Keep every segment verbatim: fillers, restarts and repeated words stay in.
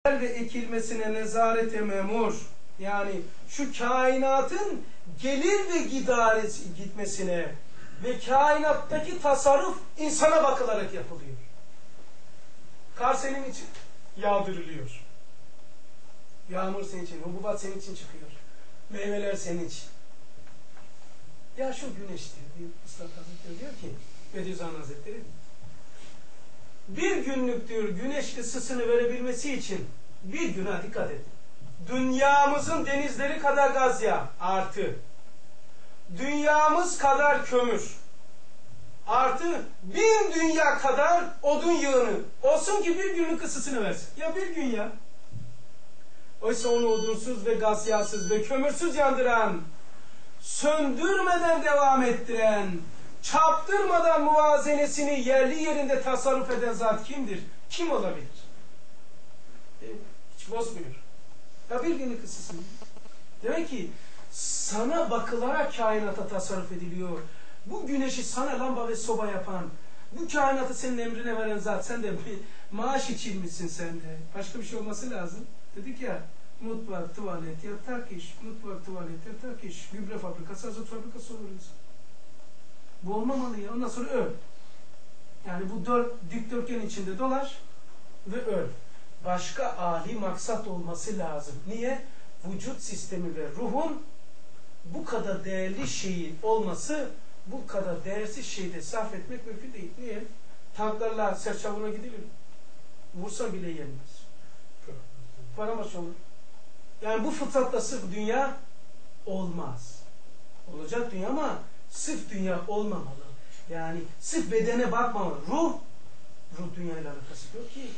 ve ekilmesine nezarete memur, yani şu kainatın gelir ve gidaresi gitmesine ve kainattaki tasarruf insana bakılarak yapılıyor. Kar senin için yağdırılıyor. Yağmur senin için, hububat senin için çıkıyor. Meyveler senin için. Ya şu güneş diyor, bir Üstad Hazretleri diyor ki, Bediüzzaman Hazretleri, bir günlük diyor güneş ısısını verebilmesi için bir güne dikkat et. Dünyamızın denizleri kadar gaz yağı artı dünyamız kadar kömür artı bin dünya kadar odun yığını olsun ki bir günlük ısısını versin. Ya bir gün ya. Oysa onu odunsuz ve gaz yağsız ve kömürsüz yandıran, söndürmeden devam ettiren, çarptırmadan muvazenesini yerli yerinde tasarruf eden zat kimdir? Kim olabilir? E, hiç bozmuyor. Ya bir günlük ısısını. Demek ki sana bakılarak kainata tasarruf ediliyor. Bu güneşi sana lamba ve soba yapan, bu kainatı senin emrine veren zat, sen de bir maaş içilmişsin sen de. Başka bir şey olması lazım. Dedik ya, mutfak, tuvalet, yatak iş, mutfak, tuvalet, yatak iş, gübre fabrikası, azot fabrikası oluruz. Bu olmamalı ya. Ondan sonra öl. Yani bu dört dikdörtgen içinde dolar ve öl. Başka âli maksat olması lazım. Niye? Vücut sistemi ve ruhun bu kadar değerli şeyin olması, bu kadar değersiz şeyde sarf etmek mümkün değil. Niye? Tanklarla serçavuna gidilir. Vursa bile yenmez. Paramaz olur. Yani bu fıtratla sırf dünya olmaz. Olacak dünya ama sırf dünya olmamalı. Yani sırf bedene bakmamalı. Ruh, ruh dünyayla alakası yok ki.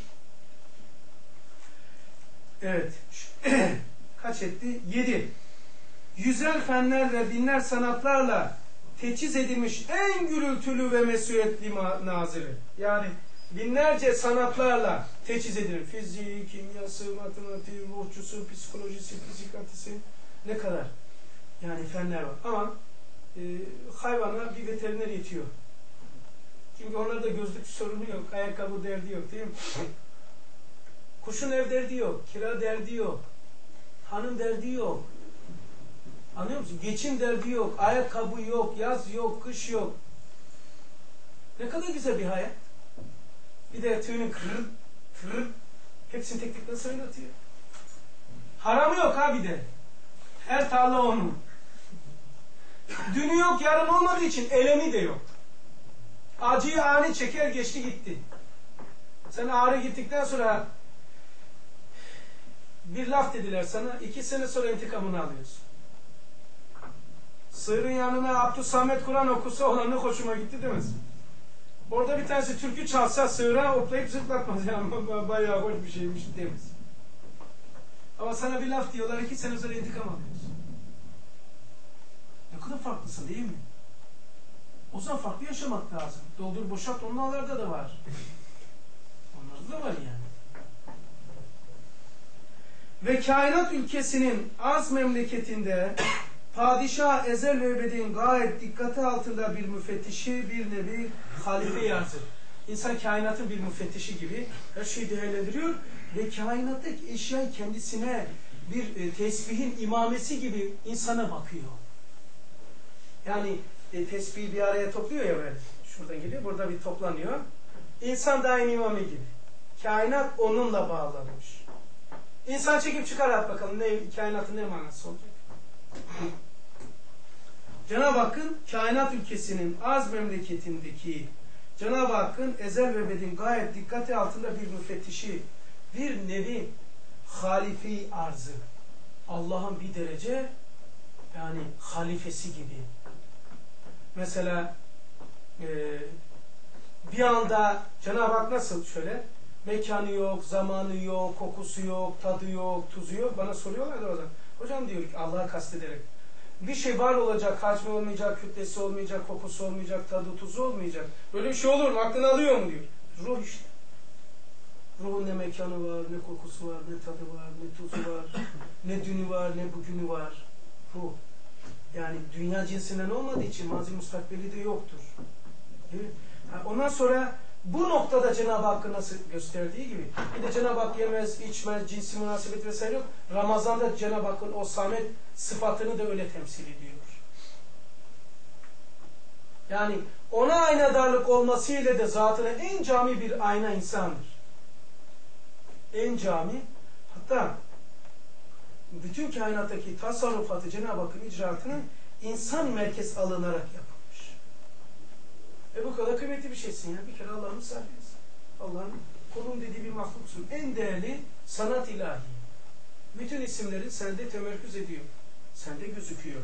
Evet. Kaç etti? Yedi. Yüzel fenler ve binler sanatlarla teçhiz edilmiş en gürültülü ve mesuliyetli nazırı. Yani binlerce sanatlarla teçhiz edilir. Fiziği, kimyası, matematiği, ruhçusu, psikolojisi, fizikatisi, ne kadar yani fenler var. Ama e, hayvana bir veteriner yetiyor. Çünkü onlarda gözlük sorunu yok, ayakkabı derdi yok değil mi? Kuşun ev derdi yok, kira derdi yok, hanım derdi yok. Anlıyor musun? Geçim derdi yok, ayakkabı yok, yaz yok, kış yok. Ne kadar güzel bir hayat. Bir de tüyünün kırır, kırır, hepsini tek tek nasıl oynatıyor. Haramı yok ha bir de. Her tarla onun. Dünü yok, yarın olmadığı için elemi de yok. Acıyı ani çeker, geçti gitti. Sen ağrı gittikten sonra bir laf dediler sana, iki sene sonra intikamını alıyorsun. Sığırın yanına Abdüsamet Kur'an okusa olanı hoşuma gitti demez. Orada bir tanesi türkü çalsa sığıra hoplayıp zıplatmaz. Yani bayağı hoş bir şeymiş demez. Ama sana bir laf diyorlar, iki sene sonra intikam alıyorsun. Ne kadar farklısın değil mi? O zaman farklı yaşamak lazım. Doldur boşalt onlarda da var. Onlarda da var yani. Ve kainat ülkesinin az memleketinde padişah ezel ve ebedin gayet dikkati altında bir müfettişi, bir nevi halife yazır. İnsan kainatın bir müfettişi gibi her şeyi değerlendiriyor ve kainattaki eşyayı kendisine bir e, tesbihin imamesi gibi insana bakıyor. Yani e, tesbihi bir araya topluyor ya böyle. Şuradan geliyor, burada bir toplanıyor. İnsan da aynı imamı gibi. Kainat onunla bağlanmış. İnsan çekip çıkar at bakalım ne, kainatın ne manası olacak? Cenab-ı Hakk'ın kainat ülkesinin az memleketindeki Cenab-ı Hakk'ın ezel ve ebedin gayet dikkati altında bir müfettişi, bir nevi halife-i arzı. Allah'ın bir derece yani halifesi gibi. Mesela e, bir anda Cenab-ı Hak nasıl şöyle mekanı yok, zamanı yok, kokusu yok, tadı yok, tuzu yok. Bana soruyorlar da o zaman. Hocam diyor ki Allah'a kastederek bir şey var olacak, hacmi olmayacak, kütlesi olmayacak, kokusu olmayacak, tadı tuzu olmayacak. Böyle bir şey olur mu? Aklını alıyor mu diyor. Ruh işte. Ruhun ne mekanı var, ne kokusu var, ne tadı var, ne tuzu var, ne dünü var, ne bugünü var. Ruh. Yani dünya cinsinden olmadığı için mazi mustakbeli de yoktur. Değil mi? Ondan sonra Bu noktada Cenab-ı Hakk'ı nasıl gösterdiği gibi. Bir de Cenab-ı Hak yemez, içmez, cinsi münasebet vesaire yok. Ramazan'da Cenab-ı Hakk'ın o samet sıfatını da öyle temsil ediyor. Yani ona aynadarlık olmasıyla de zatına en cami bir ayna insandır. En cami, hatta bütün kainattaki tasarrufatı Cenab-ı Hakk'ın icraatının insan merkez alınarak yapılmış. E bu kadar kıymetli bir şeysin ya. Bir kere Allah'ın misafirisin. Allah'ın kulum dediği bir mahluksun. En değerli sanat ilahi. Bütün isimlerin sende temerküz ediyor. Sende gözüküyor.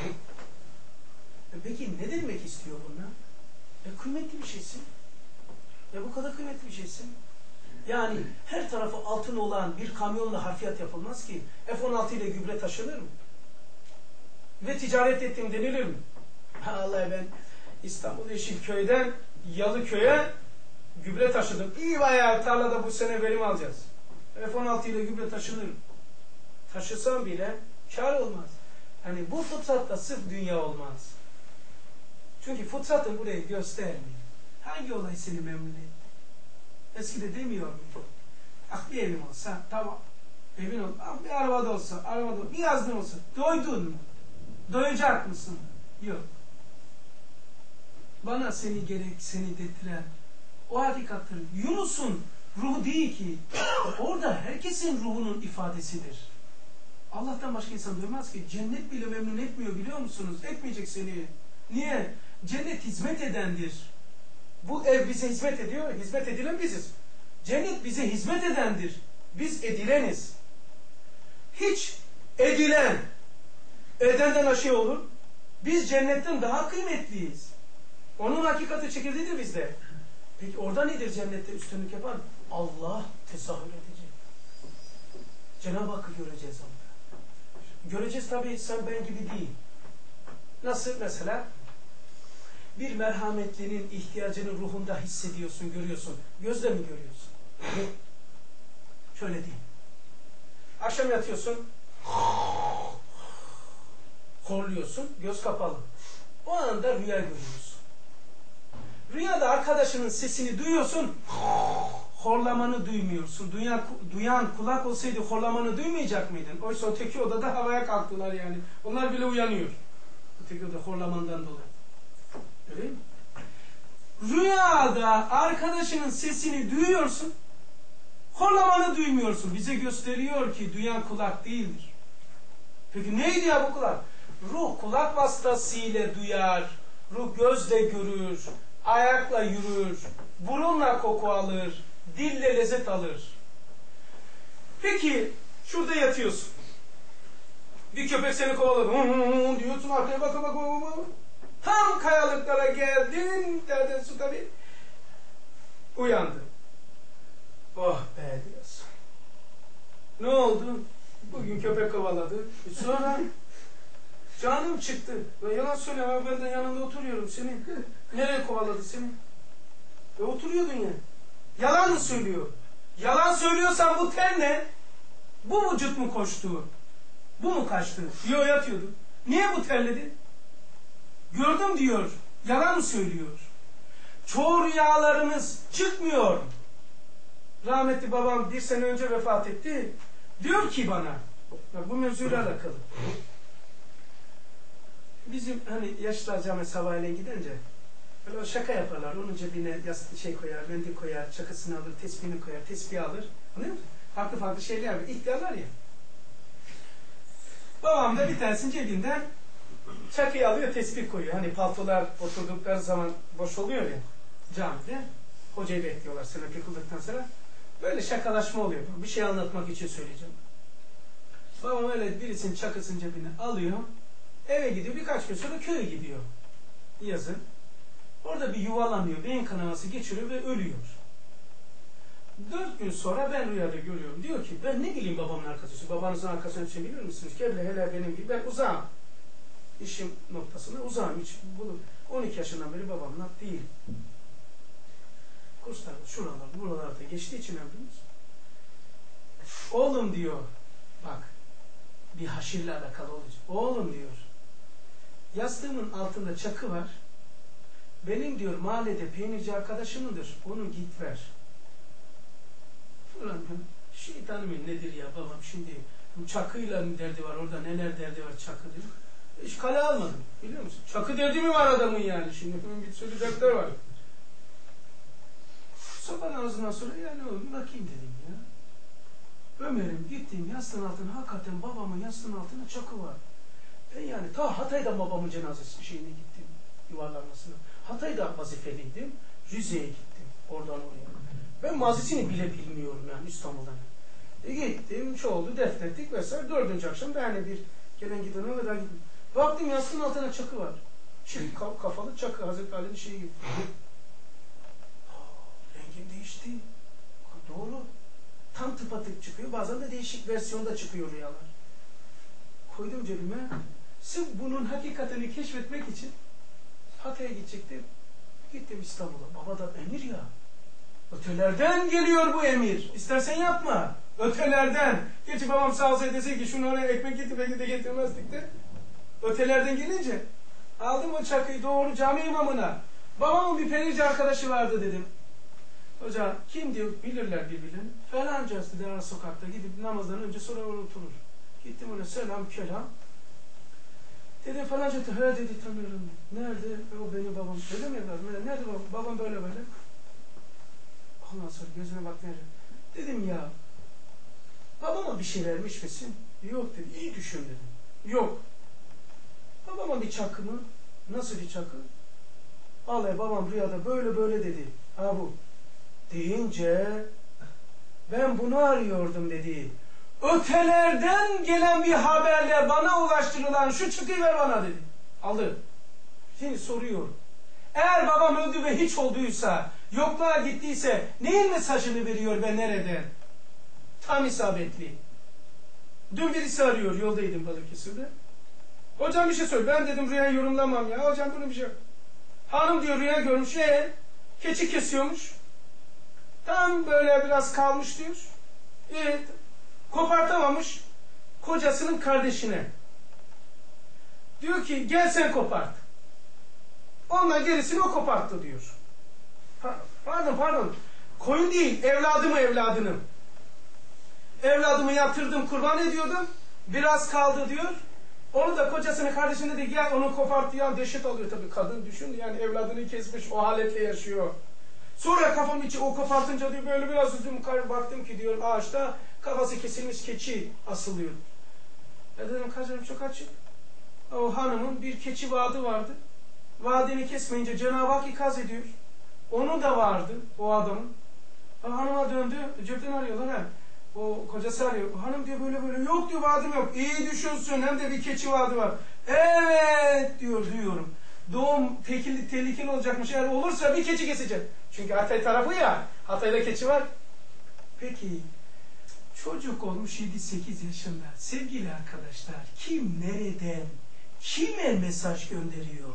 E peki ne demek istiyor bunlar? E kıymetli bir şeysin. Ya bu kadar kıymetli bir şeysin. Yani her tarafı altın olan bir kamyonla harfiyat yapılmaz ki. F on altı ile gübre taşınır mı? Ve ticaret ettim denilir mi? Vallahi ben İstanbul Yeşilköy'den Yalıköy'e gübre taşıdım. İyi bayağı tarlada bu sene verim alacağız. F on altı ile gübre taşınır mı? Taşısam bile kar olmaz. Hani bu fıtratta sırf dünya olmaz. Çünkü fıtratın burayı göstermiyor. Hangi olay seni memnun etti? Eskide demiyor muydu? Ah bir evim olsa, tamam. Evin ol, ah bir arabada olsa, arabada bir yazdın olsa. Doydun mu? Doyacak mısın? Yok. Bana seni gerek, seni getiren o hakikattir. Yunus'un ruhu değil ki. Orada herkesin ruhunun ifadesidir. Allah'tan başka insan duymaz ki. Cennet bile memnun etmiyor biliyor musunuz? Etmeyecek seni. Niye? Cennet hizmet edendir. Bu ev bize hizmet ediyor. Hizmet edilen biziz. Cennet bize hizmet edendir. Biz edileniz. Hiç edilen edenden aşağı olur. Biz cennetten daha kıymetliyiz. Onun hakikati çekildiğidir bizde. Peki orada nedir cennette üstünlük yapan? Allah tesahür edecek. Cenab-ı Hakk'ı göreceğiz orada. Göreceğiz tabii sen ben gibi değil. Nasıl mesela? Bir merhametlinin ihtiyacını ruhunda hissediyorsun, görüyorsun. Gözle mi görüyorsun? Şöyle değil. Akşam yatıyorsun. Horluyorsun. Göz kapalı. O anda rüya görüyorsun. Rüyada arkadaşının sesini duyuyorsun. Horlamanı duymuyorsun. Duyan, duyan kulak olsaydı horlamanı duymayacak mıydın? Oysa öteki odada havaya kalktılar yani. Onlar bile uyanıyor. Öteki odada horlamandan dolayı. Öyle mi? Rüyada arkadaşının sesini duyuyorsun. Horlamanı duymuyorsun. Bize gösteriyor ki duyan kulak değildir. Peki neydi ya bu kulak? Ruh kulak vasıtasıyla duyar. Ruh gözle görür. Ayakla yürür. Burunla koku alır. Dille lezzet alır. Peki şurada yatıyorsun. Bir köpek seni kovaladı. Hı hı diyorsun arkaya baka baka baka. Tam kayalıklara geldin. Derden su tabi. Uyandın. Oh be diyorsun. Ne oldu? Bugün köpek kovaladı. E sonra canım çıktı. Ya yalan söyleme, ben de yanında oturuyorum senin. Nereye kovaladı seni? E oturuyordun ya. Yalan mı söylüyor? Yalan söylüyorsan bu ten ne? Bu vücut mu koştu? Bu mu kaçtı? Yo yatıyordu. Niye bu terledi? Gördüm diyor. Yalan mı söylüyor? Çoğu rüyalarınız çıkmıyor. Rahmetli babam bir sene önce vefat etti. Diyor ki bana, bak bu mevzuyla alakalı. Bizim hani yaşlılar cami sabahleyin gidince böyle o şaka yaparlar. Onun cebine yastık şey koyar, mendil koyar, çakısını alır, tesbihini koyar, tesbih alır. Anlıyor musun? Farklı farklı şeyler var. İhtiyarlar ya. Babam da bir tanesinin cebinden çakıyı alıyor, tesbih koyuyor. Hani paltolar oturdukları zaman boş oluyor ya camide. Hocayı bekliyorlar senepe kıldıktan sonra. Böyle şakalaşma oluyor. Bir şey anlatmak için söyleyeceğim. Babam öyle birisinin çakısının cebine alıyor. Eve gidiyor. Birkaç gün sonra köye gidiyor. Yazın. Orada bir yuvalanıyor. Beyin kanaması geçiriyor ve ölüyor. Dört gün sonra ben rüyada görüyorum. Diyor ki ben ne bileyim babamın arkasını. Babanızın arkasını için bilir misiniz? Ki hele benim gibi. Ben uzağım. İşim noktasında uzağım. Hiç bunu on iki yaşından beri babamla değil. Kurslarda, şuralarda, buralarda geçtiği için öldünüz. Oğlum diyor, bak, bir haşirle alakalı olacak. Oğlum diyor, yastığımın altında çakı var. benim diyor mahallede peynirci arkadaşımındır. Onu git ver. Ulan şeytanım nedir ya babam şimdi Çakı'yla mı derdi var orada neler derdi var Çakı diyor. Hiç kale almadım biliyor musun? Çakı derdi mi var adamın yani şimdi bir sürü dertler var. Sabah namazından sonra yani oğlum bakayım dedim ya. Ömer'im gittim yastığın altına hakikaten babamın yastığın altına Çakı var. Ben yani ta Hatay'da babamın cenazesi şeyine gittim yuvarlanmasına. Hatay'da vazifeliydim. Rize'ye gittim oradan oraya. Ben mazisini bile bilmiyorum yani İstanbul'dan. E gittim, şu oldu, defnettik vesaire. Dördüncü akşam ben hani bir gelen gidene kadar gittim. Baktım yastığın altına Çakı var. Çift kafalı Çakı, Hazreti Ali'nin şeyi gibi. Rengim değişti. Doğru. Tam tıpatıp çıkıyor. Bazen de değişik versiyonda çıkıyor rüyalar. Koydum cebime. Sırf bunun hakikatini keşfetmek için Hatay'a gidecektim. Gittim İstanbul'a. Baba da emir ya. Ötelerden geliyor bu emir. İstersen yapma. Ötelerden. Geçi babam sağ olsaydı dese ki şunu oraya ekmek getir belki de getirmezdik de. Ötelerden gelince aldım o Çakı'yı doğru cami imamına. Babamın bir peynirci arkadaşı vardı dedim. Hoca kim diyor bilirler birbirlerini. Falancası dedi ara sokakta gidip namazdan önce sonra oturur. Gittim ona selam kelam. Dedim falanca he dedi tanıyorum. Nerede? E, o benim babam. Dedim evladım. Nerede babam? Babam böyle böyle. Ondan sonra gözüne bak nerede? Dedim ya babama bir şey vermiş misin? Yok dedi. İyi düşün dedim. Yok. Babama bir Çakı mı? Nasıl bir Çakı? Vallahi babam rüyada böyle böyle dedi. Ha bu. Deyince ben bunu arıyordum dedi. Ötelerden gelen bir haberle bana ulaştırılan şu Çakıyı ver bana dedi. Aldı. Şimdi soruyorum. Eğer babam öldü ve hiç olduysa, yokluğa gittiyse neyin mesajını veriyor ve nereden? Tam isabetli. Dün birisi arıyor, yoldaydım Balıkesir'de. Hocam bir şey söyle. Ben dedim rüyayı yorumlamam ya. Hocam bunu bir şey. Hanım diyor rüya görmüş. E, keçi kesiyormuş. Tam böyle biraz kalmış diyor. Evet. Kopartamamış. Kocasının kardeşine. Diyor ki gel sen kopart. Ondan gerisini o koparttı diyor. Pa pardon pardon. Koyun değil. Evladımı evladını. Evladımı yatırdım kurban ediyordum. Biraz kaldı diyor. Onu da kocasının kardeşine de gel onu kopart ya dehşet alıyor tabii kadın düşün yani evladını kesmiş o haletle yaşıyor. Sonra kafam içi o kopartınca diyor böyle biraz üzüm baktım ki diyor ağaçta kafası kesilmiş keçi asılıyor. Ya dedim kacım çok açık. O hanımın bir keçi vaadi vardı. Vaadini kesmeyince Cenab-ı Hak ikaz ediyor. Onun da vardı o adamın. Hanıma döndü cepten arıyorlar ha. O kocası arıyor. Hanım diyor böyle böyle. Yok diyor vaadim yok. İyi düşünsün hem de bir keçi vaadi var. Evet diyor duyuyorum. Doğum tehlikeli, tehlikeli olacakmış. Eğer olursa bir keçi keseceğim. Çünkü Hatay tarafı ya. Hatay'da keçi var. Peki çocuk olmuş yedi sekiz yaşında. Sevgili arkadaşlar kim nereden kime mesaj gönderiyor?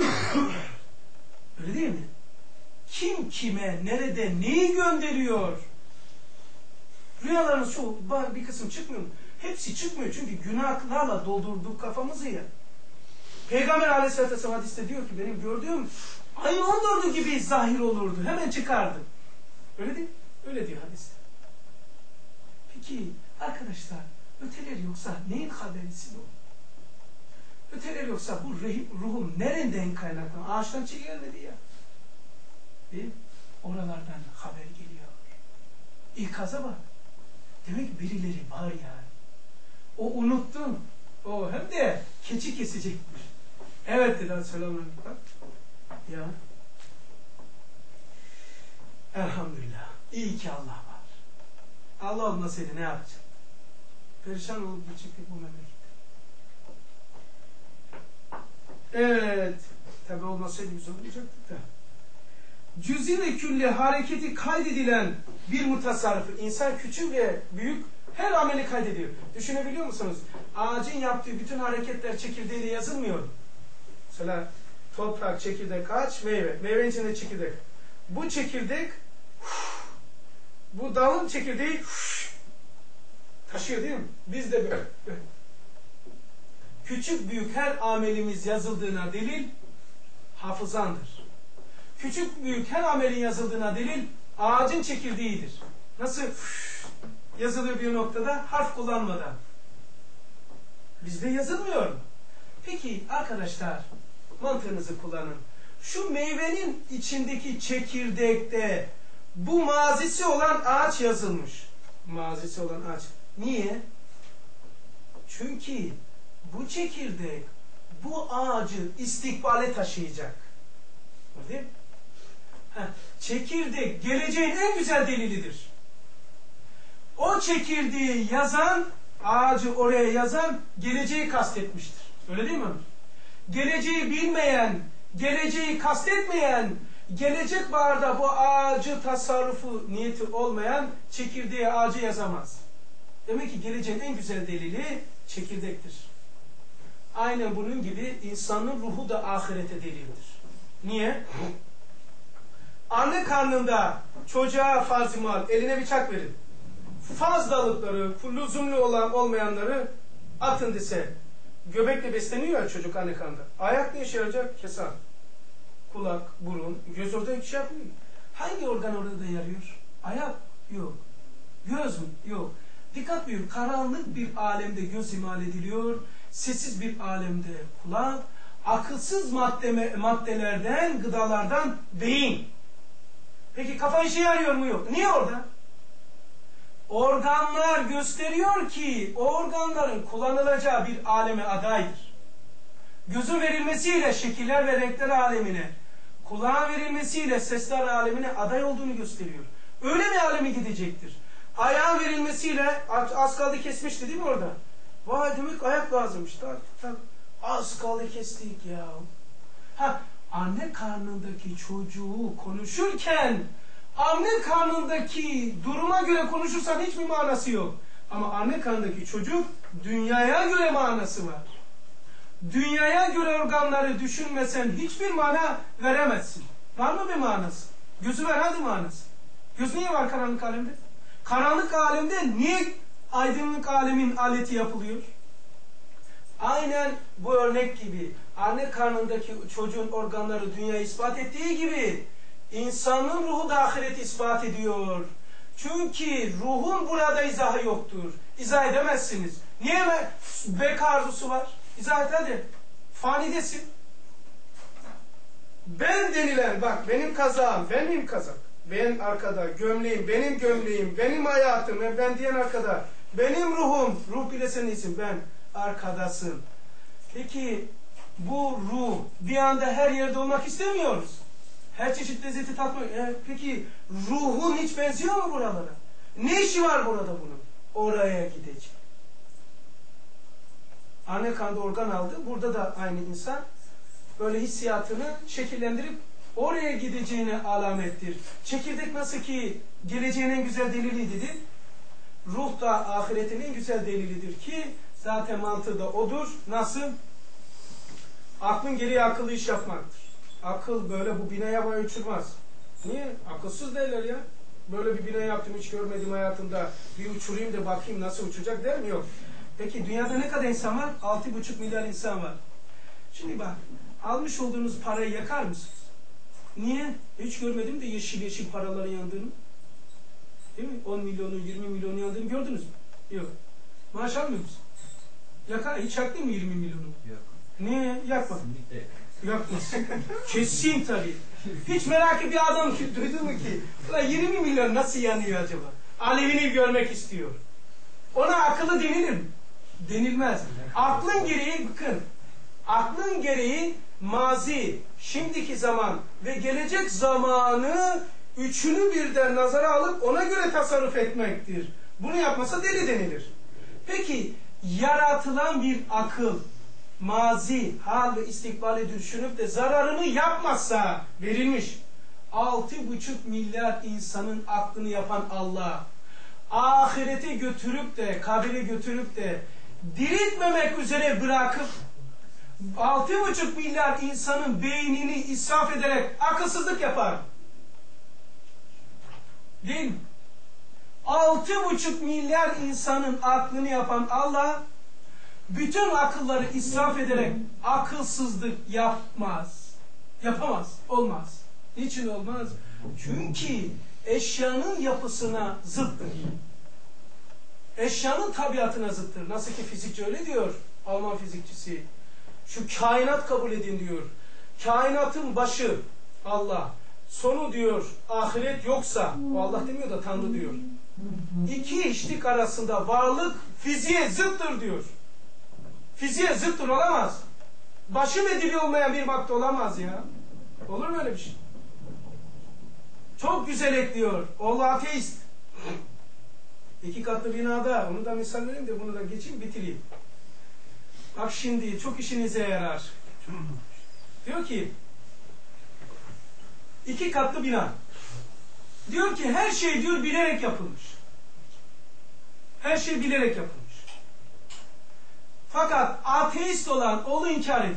Öyle değil mi? Kim kime nereden neyi gönderiyor? Rüyaların çoğu, bir kısım çıkmıyor mu? Hepsi çıkmıyor çünkü günahlarla doldurduk kafamızı ya. Peygamber Aleyhisselatü Vesselam hadiste diyor ki benim gördüğüm ayın on dördü gibi zahir olurdu. Hemen çıkardı. Öyle değil mi? Öyle diyor hadiste. Peki arkadaşlar öteler yoksa neyin haberisi bu? Öteler yoksa bu ruhum nereden kaynaklanıyor? Ağaçtan çiğ gelmedi ya. Değil mi? Oralardan haber geliyor. İkaza bak. Demek birileri var yani. O unuttun. O hem de keçi kesecekmiş. Evet dedi. Selamünaleyküm. Ya. Elhamdülillah. İyi ki Allah var. Allah olmasaydı ne yapacak? Perişan olup gidecektik bu memlekette. Evet. Tabi olmasaydı biz olmayacaktık da. Cüzi ve külli hareketi kaydedilen bir mutasarrıfı, insan küçük ve büyük her ameli kaydediyor. Düşünebiliyor musunuz? Ağacın yaptığı bütün hareketler çekirdeğiyle yazılmıyor. Mesela toprak, çekirdek, ağaç, meyve. Meyvenin içinde çekirdek. Bu çekirdek bu dalın çekirdeği taşıyor değil mi? Biz de böyle. Küçük büyük her amelimiz yazıldığına delil hafızandır. küçük büyük her amelin yazıldığına delil ağacın çekirdeğidir. Nasıl yazılıyor bir noktada? Harf kullanmadan. Bizde yazılmıyor mu? Peki arkadaşlar, mantığınızı kullanın. Şu meyvenin içindeki çekirdekte bu mazisi olan ağaç yazılmış. Mazisi olan ağaç. Niye? Çünkü bu çekirdek bu ağacı istikbale taşıyacak. Değil mi? Heh, çekirdek geleceğin en güzel delilidir. O çekirdeği yazan, ağacı oraya yazan geleceği kastetmiştir. Öyle değil mi? Geleceği bilmeyen, geleceği kastetmeyen, gelecek barda bu ağacı tasarrufu niyeti olmayan çekirdeğe ağacı yazamaz. Demek ki geleceğin en güzel delili çekirdektir. Aynen bunun gibi insanın ruhu da ahirete delildir. Niye? Anne karnında çocuğa farz-ı mal, eline bıçak verin. Fazlalıkları, lüzumlu olan olmayanları atın dese. Göbekle besleniyor ya çocuk anne karnında. Ayak ne işe yarayacak? Keser. Kulak, burun, göz orada hiç şey yapmıyor. Hangi organ orada yarıyor? Ayak yok. Göz mü? Yok. Dikkat buyur. Karanlık bir alemde göz imal ediliyor. Sessiz bir alemde kulak. Akılsız madde, maddelerden, gıdalardan beyin. Peki kafa işe yarıyor mu? Yok. Niye orada? Organlar gösteriyor ki o organların kullanılacağı bir aleme adaydır. Gözün verilmesiyle şekiller ve renkler alemine, kulağın verilmesiyle sesler alemine aday olduğunu gösteriyor. Öyle bir aleme gidecektir. Ayağın verilmesiyle az kaldı kesmişti değil mi orada? Vay demek ayak lazımmış. Tak, tak. Az kaldı kestik ya. Ha, anne karnındaki çocuğu konuşurken anne karnındaki duruma göre konuşursan hiçbir manası yok. Ama anne karnındaki çocuk dünyaya göre manası var. Dünyaya göre organları düşünmesen hiçbir mana veremezsin. Var mı bir manası? Gözü ver hadi manası. Göz niye var karanlık alemde? Karanlık alemde niye aydınlık alemin aleti yapılıyor? Aynen bu örnek gibi anne karnındaki çocuğun organları dünyayı ispat ettiği gibi İnsanın ruhu da ahireti ispat ediyor. Çünkü ruhun burada izahı yoktur. İzah edemezsiniz. Niye mi? Beka arzusu var. İzah et hadi. Fanidesin. Ben denilen, bak benim kazağım, benim kazak. Ben arkada, gömleğim, benim gömleğim, benim hayatım, ben diyen arkada. Benim ruhum, ruh bile senin isim, ben arkadasın. Peki bu ruh bir anda her yerde olmak istemiyoruz. Her çeşit lezzeti tatmak. E, peki ruhun hiç benziyor mu buralara? Ne işi var burada bunun? Oraya gidecek. Anne karnında organ aldı. Burada da aynı insan böyle hissiyatını şekillendirip oraya gideceğine alamettir. Çekirdek nasıl ki geleceğin en güzel delilidir. Ruh da ahiretin en güzel delilidir ki zaten mantığı da odur. Nasıl? Aklın gereği akıllı iş yapmaktır. Akıl böyle bu binayı havaya uçurmaz. Niye? Akılsız derler ya. Böyle bir bina yaptım hiç görmedim hayatımda. Bir uçurayım da bakayım nasıl uçacak der mi? Yok. Peki dünyada ne kadar insan var? Altı buçuk milyar insan var. Şimdi bak, almış olduğunuz parayı yakar mısınız? Niye? Hiç görmedim de yeşil yeşil paraların yandığını. Değil mi? on milyonu, yirmi milyonu yandığını gördünüz mü? Yok. Maaş almıyor musun? Yakar, hiç yaktın mı yirmi milyonu? Yok. Niye? Yakma. Yakmasın. Kesin tabii. Hiç merak et bir adam ki, duydu mu ki? Ulan yirmi milyon nasıl yanıyor acaba? Alevini görmek istiyor. Ona akıllı denilir mi? Denilmez. Aklın gereği, bakın. Aklın gereği mazi, şimdiki zaman ve gelecek zamanı üçünü birden nazara alıp ona göre tasarruf etmektir. Bunu yapmasa deli denilir. Peki yaratılan bir akıl mazi, hal ve istikbali düşünüp de zararını yapmazsa verilmiş. Altı buçuk milyar insanın aklını yapan Allah, ahirete götürüp de, kabire götürüp de diriltmemek üzere bırakıp altı buçuk milyar insanın beynini israf ederek akılsızlık yapar. Değil mi? Altı buçuk milyar insanın aklını yapan Allah bütün akılları israf ederek akılsızlık yapmaz. Yapamaz. Olmaz. Niçin olmaz? Çünkü eşyanın yapısına zıttır. Eşyanın tabiatına zıttır. Nasıl ki fizikçi öyle diyor, Alman fizikçisi. Şu kainat kabul edin diyor. Kainatın başı Allah, sonu diyor ahiret yoksa, o Allah demiyor da Tanrı diyor. İki işlik arasında varlık fiziğe zıttır diyor. Fiziğe zıttır olamaz. Başı ve dili olmayan bir madde olamaz ya. Olur mu öyle bir şey? Çok güzel ekliyor. Allah ateist. İki katlı binada, onu da misal vereyim de bunu da geçeyim bitireyim. Bak şimdi çok işinize yarar. Diyor ki iki katlı bina. Diyor ki her şey diyor bilerek yapılmış. Her şey bilerek yapılmış. Fakat ateist olan oğlu inkar ediyor.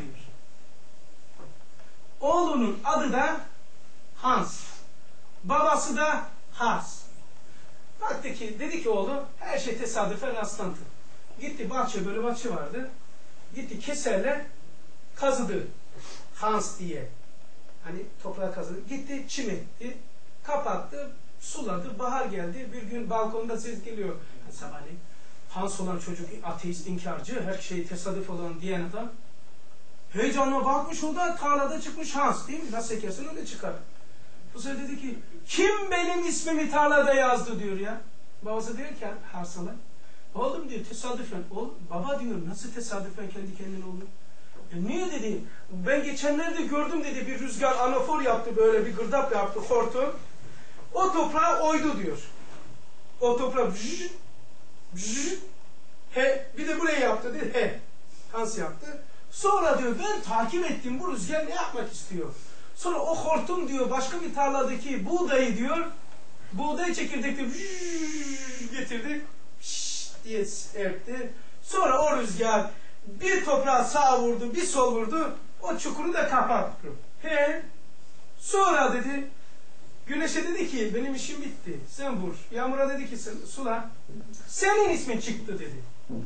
Oğlunun adı da Hans. Babası da Hans. Baktı ki, dedi ki oğlu her şey tesadüfen rastlantı. Gitti bahçe, böyle bahçe vardı. Gitti keserle kazıdı. Hans diye. Hani toprağa kazıdı. Gitti çim etti. Kapattı. Suladı. Bahar geldi. Bir gün balkonda ses geliyor. Yani sabahleyin Hans olan çocuk ateist, inkarcı, her şey tesadüf olan diyen adam. Heyecanla bakmış, o da tarlada çıkmış Hans, değil mi? Nasıl ekersen öyle çıkar. Bu sefer dedi ki, kim benim ismimi tarlada yazdı diyor ya. Babası diyor ki Hans'a, oğlum diyor tesadüfen. Oğlum, baba diyor nasıl tesadüfen kendi kendine olur? E niye dedi? Ben geçenlerde gördüm dedi, bir rüzgar anafor yaptı, böyle bir gırdap yaptı, hortum. O toprağı oydu diyor. O toprağı bzzz, bzzz, he, bir de buraya yaptı dedi, he. Hans yaptı. Sonra diyor ben takip ettim, bu rüzgar ne yapmak istiyor? Sonra o hortum diyor başka bir tarladaki buğdayı diyor, buğday çekirdekleri getirdi, şşş diye serpti. Sonra o rüzgar bir toprağa sağ vurdu, bir sol vurdu, o çukuru da kapattı. He. Sonra dedi, güneşe dedi ki benim işim bitti, sen vur. Yağmura dedi ki sula, senin ismin çıktı dedi.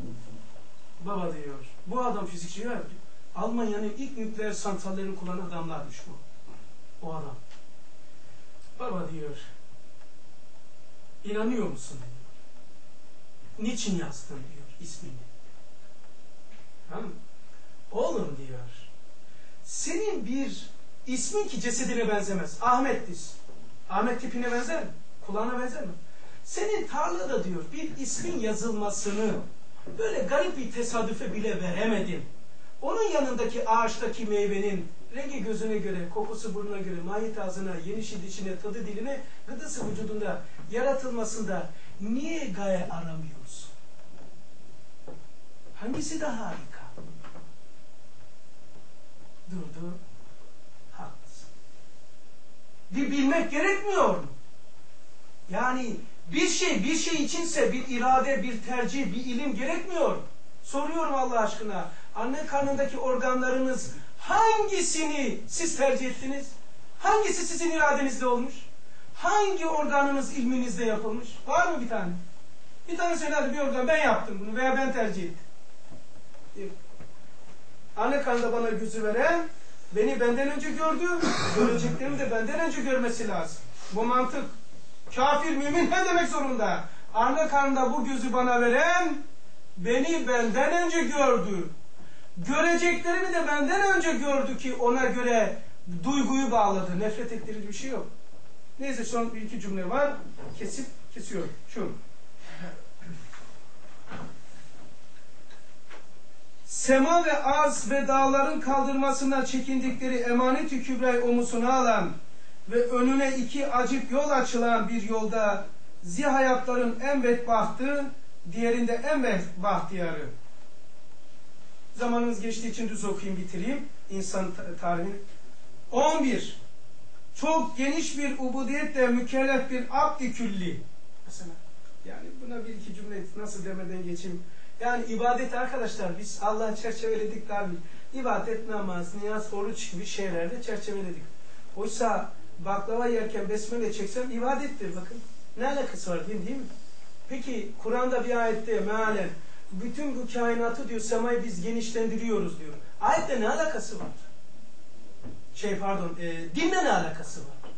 Baba diyor, bu adam fizikçi ya, Almanya'nın ilk nükleer santrallerini kullanan adamlarmış bu. O adam. Baba diyor, inanıyor musun diyor. Niçin yazdın diyor ismini. Tamam. Oğlum diyor, senin bir ismin ki cesedine benzemez. Ahmet'tir. Ahmet tipine benzer mi? Kulağına benzer mi? Senin tarlada diyor bir ismin yazılmasını böyle garip bir tesadüfe bile veremedim. Onun yanındaki ağaçtaki meyvenin rengi gözüne göre, kokusu burnuna göre, mahiyet ağzına, yenişi dişine, tadı diline, gıdısı vücudunda yaratılmasında niye gaye aramıyorsun? Hangisi daha harika? Durdu. Haklısın. Bir bilmek gerekmiyor mu? Yani bir şey, bir şey içinse bir irade, bir tercih, bir ilim gerekmiyor. Soruyorum Allah aşkına. Anne karnındaki organlarınız hangisini siz tercih ettiniz? Hangisi sizin iradenizde olmuş? Hangi organınız ilminizde yapılmış? Var mı bir tane? Bir tane söyle bir organ, ben yaptım bunu veya ben tercih ettim. Anne karnında bana gözü veren, beni benden önce gördü, göreceklerimi de benden önce görmesi lazım. Bu mantık. Kafir, mümin ne demek zorunda? Anne karnında bu gözü bana veren, beni benden önce gördü. Göreceklerimi de benden önce gördü ki ona göre duyguyu bağladı. Nefret ettirici bir şey yok. Neyse son bir iki cümle var. Kesip kesiyorum. Şu. Sema ve arz ve dağların kaldırmasından çekindikleri emanet-i kübrayı omuzuna alan ve önüne iki acip yol açılan bir yolda zihayatların en bedbahtı, diğerinde en bahtiyarı. Zamanımız geçtiği için düz okuyayım, bitireyim. İnsan tarihini. on bir. Çok geniş bir ubudiyetle mükellef bir abd-i külli. Mesela, yani buna bir iki cümle nasıl demeden geçeyim. Yani ibadet arkadaşlar, biz Allah'ı çerçeveledik der mi? İbadet, namaz, niyaz, oruç gibi şeylerle çerçeveledik. Oysa baklava yerken besmele çeksem ibadettir, bakın. Ne alakası var değil mi? Peki Kur'an'da bir ayette mealen bütün bu kainatı diyor, semayı biz genişlendiriyoruz diyor. Ayetle ne alakası var? Şey pardon, e, dinle ne alakası var?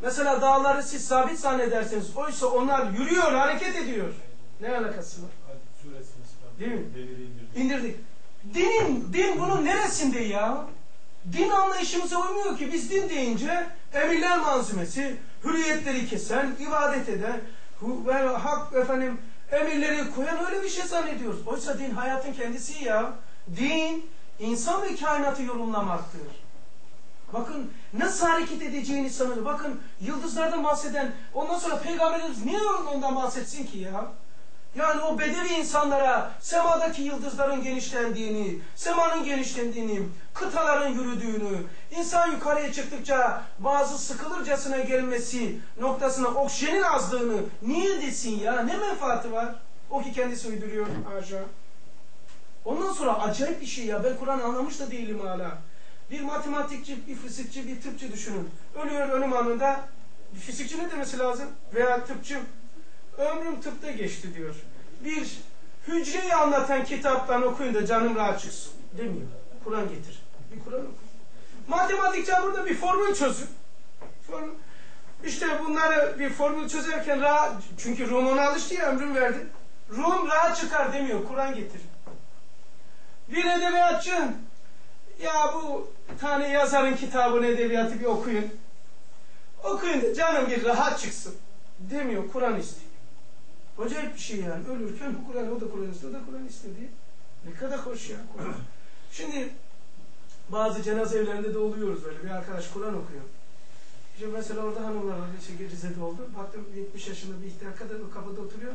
Mesela dağları siz sabit zannedersiniz. Oysa onlar yürüyor, hareket ediyor. Ne alakası var? Değil mi? İndirdik. Dinin, din bunun neresinde ya? Din anlayışımıza uymuyor ki. Biz din deyince emirler manzumesi, hürriyetleri kesen, ibadet eden ve hak efendim emirleri koyan öyle bir şey zannediyoruz. Oysa din hayatın kendisi ya. Din insan ve kainatı yorumlamaktır. Bakın nasıl hareket edeceğini sanır. Bakın yıldızlardan bahseden, ondan sonra Peygamberimiz niye ondan bahsetsin ki ya? Yani o bedevi insanlara semadaki yıldızların genişlendiğini, semanın genişlendiğini, kıtaların yürüdüğünü, insan yukarıya çıktıkça bazı sıkılırcasına gelmesi noktasına oksijenin azlığını niye desin ya? Ne menfaati var? O ki kendisi uyduruyor haşa. Ondan sonra acayip bir şey ya. Ben Kur'an anlamış da değilim hala. Bir matematikçi, bir fizikçi, bir tıpçı düşünün. Ölüyor ölüm anında. Bir fizikçi ne demesi lazım? Veya tıpçı. Ömrüm tıpta geçti diyor. Bir hücreyi anlatan kitaptan okuyun da canım rahat çıksın demiyor. Kur'an getir. Bir Kur'an oku. Matematikçi burada bir formül çözün. Formül. İşte bunları bir formül çözerken rahat, çünkü Rum ona alıştı ya, ömrüm verdi. Rum rahat çıkar demiyor. Kur'an getir. Bir edebiyatçı, ya bu tane yazarın kitabını, edebiyatı bir okuyun. Okuyun da canım bir rahat çıksın demiyor. Kur'an istiyor. Acayip bir şey yani. Ölürken bu Kur'an, o da Kur'an istiyor, o da Kur'an istiyor diye. Ne kadar hoş ya Kur'an. Şimdi bazı cenaze evlerinde de oluyoruz böyle. Bir arkadaş Kur'an okuyor. Şimdi mesela orada hanımlar var. Şey, Rize'de oldu. Baktım yetmiş yaşında bir ihtiyar kadın o kapıda oturuyor.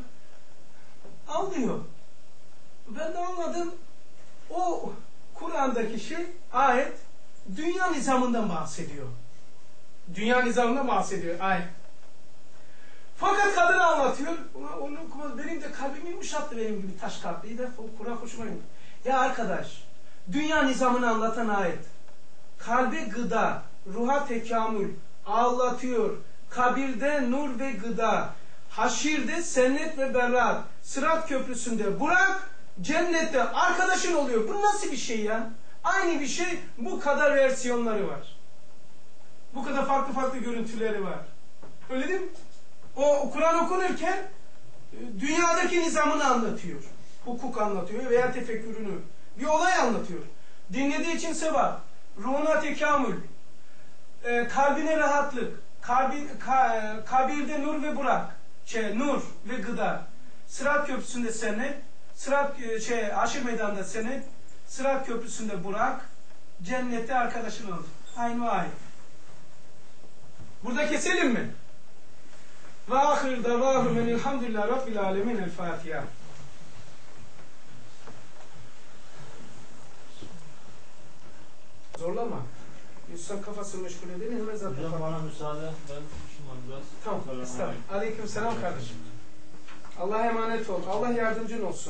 Al diyor. Ben de anladım. O Kur'an'daki şey, ayet, dünya nizamından bahsediyor. Dünya nizamından bahsediyor ayet. Fakat kadın anlatıyor. Ona, onu okumaz. Benim de kalbimi yumuşattı, benim gibi taş kalpliydi. O Kur'an hoşuma gitti. Ya arkadaş, dünya nizamını anlatan ayet. Kalbe gıda, ruha tekamül, ağlatıyor. Kabirde nur ve gıda, haşirde sennet ve berrat, sırat köprüsünde Burak, cennette arkadaşın oluyor. Bu nasıl bir şey ya? Aynı bir şey, bu kadar versiyonları var. Bu kadar farklı farklı görüntüleri var. Öyle değil mi? O Kur'an okunurken dünyadaki nizamını anlatıyor. Hukuk anlatıyor veya tefekkürünü. Bir olay anlatıyor. Dinlediği için sevap, ruhuna tekamül, e, kalbine rahatlık, kalbi, ka, kabirde nur ve burak, şey, nur ve gıda, sırat köprüsünde sennet, sırat şey, aşır meydanda sennet, sırat köprüsünde burak, cennette arkadaşın olur. Aynı ayet. Burada keselim mi? Ve ahir davahum enilhamdülillah rabbil alemin. El Fatiha. Zorlama. Yusuf kafasını meşgul edelim. Hemen zaten. Hocam bana müsaade. Ben işim var biraz. Tamam. Estağfurullah. Aleyküm selam kardeşim. Allah'a emanet ol. Allah yardımcın olsun.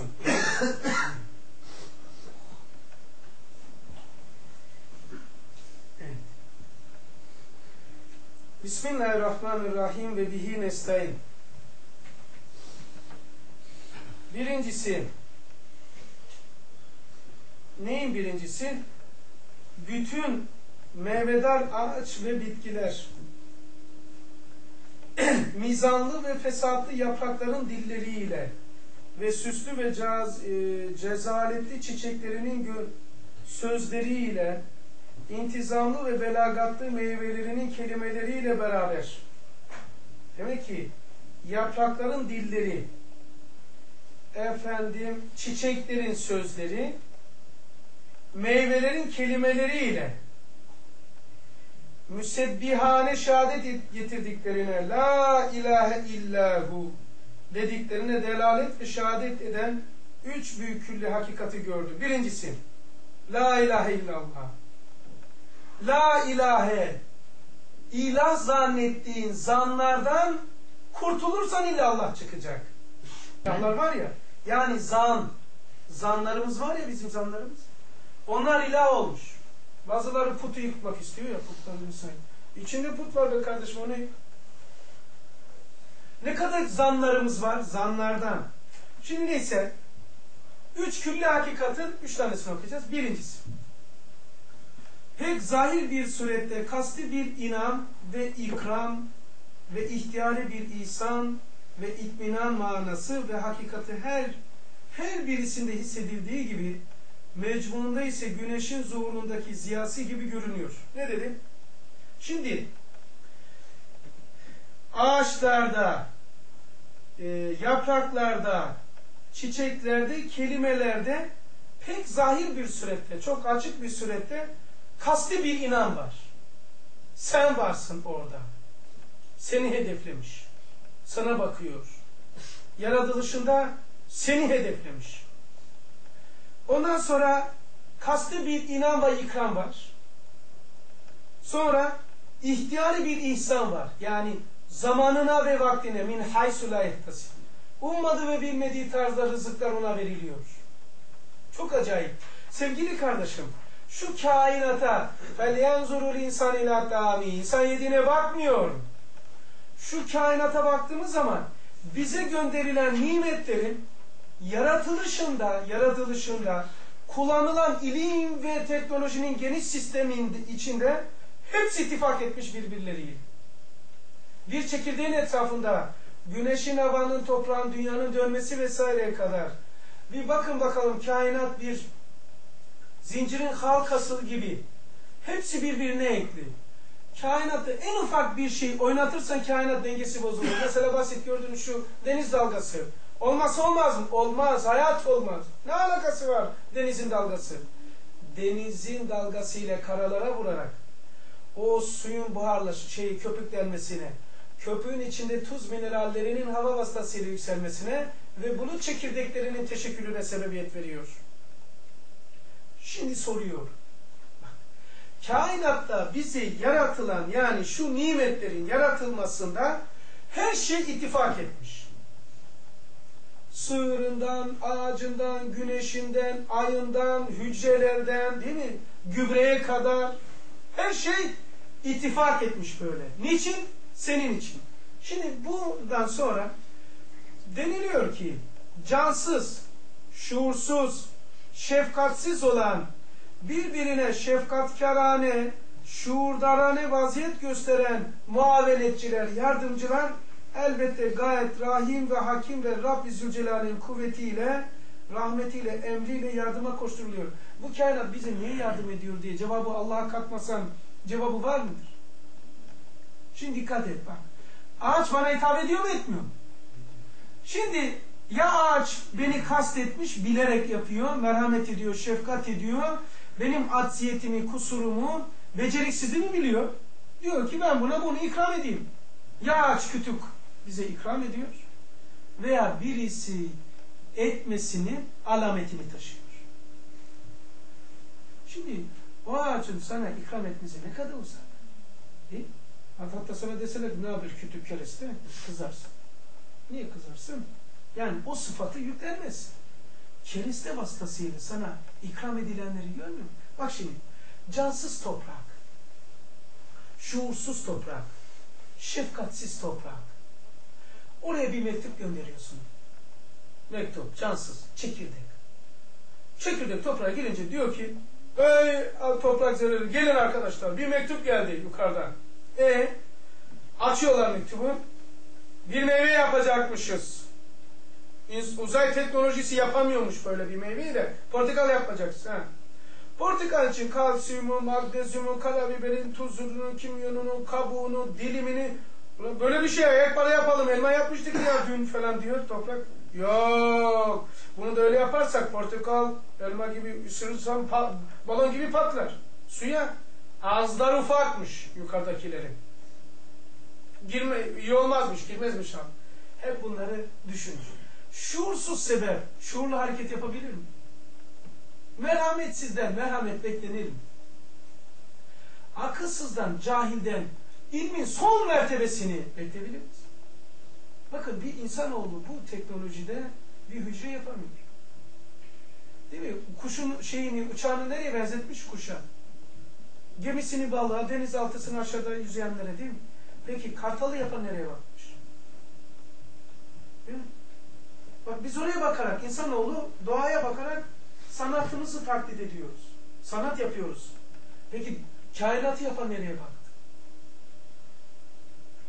Evet. Bismillahirrahmanirrahim ve bihi nestaîn. Birincisi, neyin birincisi? Bütün meyvedar ağaç ve bitkiler mizanlı ve fesatlı yaprakların dilleriyle ve süslü ve caz, e, cezaletli çiçeklerinin sözleriyle, intizamlı ve belagatlı meyvelerinin kelimeleriyle beraber, demek ki yaprakların dilleri, efendim çiçeklerin sözleri, meyvelerin kelimeleriyle müsebbihane şehadet getirdiklerine, la ilahe illahu dediklerine delalet ve şehadet eden üç büyük külli hakikati gördü. Birincisi, la ilahe illallah. La ilahe, ilah zannettiğin zanlardan kurtulursan illallah çıkacak. İlahlar var ya, yani zan, zanlarımız var ya, bizim zanlarımız. Onlar ilah olmuş. Bazıları putu yıkmak istiyor ya, putların insan. İçinde put var be kardeşim, onu yık. Ne kadar zanlarımız var, zanlardan. Şimdi neyse, üç külli hakikatın üç tanesini okuyacağız. Birincisi, pek zahir bir surette kasti bir inam ve ikram ve ihtiyari bir ihsan ve itminan manası ve hakikati her her birisinde hissedildiği gibi mecmuunda ise güneşin zuhurundaki ziyası gibi görünüyor. Ne dedim? Şimdi ağaçlarda, e, yapraklarda, çiçeklerde, kelimelerde pek zahir bir surette, çok açık bir surette kasti bir inan var. Sen varsın orada. Seni hedeflemiş. Sana bakıyor. Yaratılışında seni hedeflemiş. Ondan sonra kasti bir inan ve ikram var. Sonra ihtiyari bir ihsan var. Yani zamanına ve vaktine min haysu la yehtasib. Ummadığı ve bilmediği tarzda rızıklar ona veriliyor. Çok acayip. Sevgili kardeşim, şu kainata فَلْيَنْزُرُ الْاِنْسَانِ اِلَى تَعَمِي İnsan yediğine bakmıyor. Şu kainata baktığımız zaman bize gönderilen nimetlerin yaratılışında, yaratılışında kullanılan ilim ve teknolojinin geniş sistemin içinde hepsi ittifak etmiş birbirleriyle. Bir çekirdeğin etrafında güneşin, havanın, toprağın, dünyanın dönmesi vesaireye kadar bir bakın bakalım kainat bir zincirin halkası gibi. Hepsi birbirine ekli. Kainatta en ufak bir şey oynatırsan kainat dengesi bozulur. Mesela basit gördüğünüz şu deniz dalgası. Olmazsa olmaz mı? Olmaz. Hayat olmaz. Ne alakası var denizin dalgası? Denizin dalgasıyla karalara vurarak o suyun buharlaşı, şey, köpüklenmesine, köpüğün içinde tuz minerallerinin hava vasıtasıyla yükselmesine ve bulut çekirdeklerinin teşekkülüne sebebiyet veriyor. Şimdi soruyor. Kainatta bizi yaratılan, yani şu nimetlerin yaratılmasında her şey ittifak etmiş. Sığırından, ağacından, güneşinden, ayından, hücrelerden, değil mi? Gübreye kadar her şey ittifak etmiş böyle. Niçin? Senin için. Şimdi buradan sonra deniliyor ki cansız, şuursuz, şefkatsiz olan, birbirine şefkatkarane, şuurdarane vaziyet gösteren muaveletçiler, yardımcılar elbette gayet rahim ve hakim ve Rabbi Zülcelal'in kuvvetiyle, rahmetiyle, emriyle yardıma koşturuluyor. Bu kainat bize niye yardım ediyor diye cevabı Allah'a katmasan cevabı var mıdır? Şimdi dikkat et bak. Ağaç bana hitap ediyor mu, etmiyor mu? Şimdi ya ağaç beni kastetmiş, bilerek yapıyor, merhamet ediyor, şefkat ediyor, benim acziyetimi, kusurumu, beceriksizliğimi biliyor. Diyor ki ben buna bunu ikram edeyim. Ya ağaç kütük bize ikram ediyor veya birisi etmesinin alametini taşıyor. Şimdi o ağacın sana ikram etmesi ne kadar uzak? Değil mi? Hatta sana deseler ne haber kütük kereste, kızarsın. Niye kızarsın? Yani o sıfatı yüklenmez. Kereste vasıtasıyla sana ikram edilenleri görmüyor musun? Bak şimdi, cansız toprak, şuursuz toprak, şefkatsiz toprak. Oraya bir mektup gönderiyorsun. Mektup, cansız, çekirdek. Çekirdek toprağa gelince diyor ki, ey toprak zerreleri, gelin arkadaşlar, bir mektup geldi yukarıdan. E açıyorlar mektubu. Bir meyve yapacakmışız. Uzay teknolojisi yapamıyormuş böyle bir meyveyi de. Portakal yapacaksın. Ha. Portakal için kalsiyumu, magnezyumu, karabiberin, tuzunu, kimyonunu, kabuğunu, dilimini, böyle bir şey ayak para yapalım. Elma yapmıştık ya dün falan diyor toprak. Yok. Bunu da öyle yaparsak portakal elma gibi ısırırsan balon gibi patlar. Suya ağızlar ufakmış yukarıdakilerin. Girme, iyi olmazmış, girmezmiş ha. Hep bunları düşünür. Şuursuz sebep, şuurlu hareket yapabilir mi? Merhametsizden merhamet beklenir mi? Akılsızdan, cahilden ilmin son mertebesini bekleyebilir miyiz? Bakın bir insanoğlu bu teknolojide bir hücre yapamıyor. Değil mi? Kuşun şeyini, uçağını nereye benzetmiş? Kuşa. Gemisini balığa, denizaltısını aşağıda yüzeyenlere, değil mi? Peki kartalı yapan nereye bakmış? Değil mi? Bak biz oraya bakarak, insanoğlu doğaya bakarak sanatımızı taklit ediyoruz. Sanat yapıyoruz. Peki kainatı yapan nereye baktı?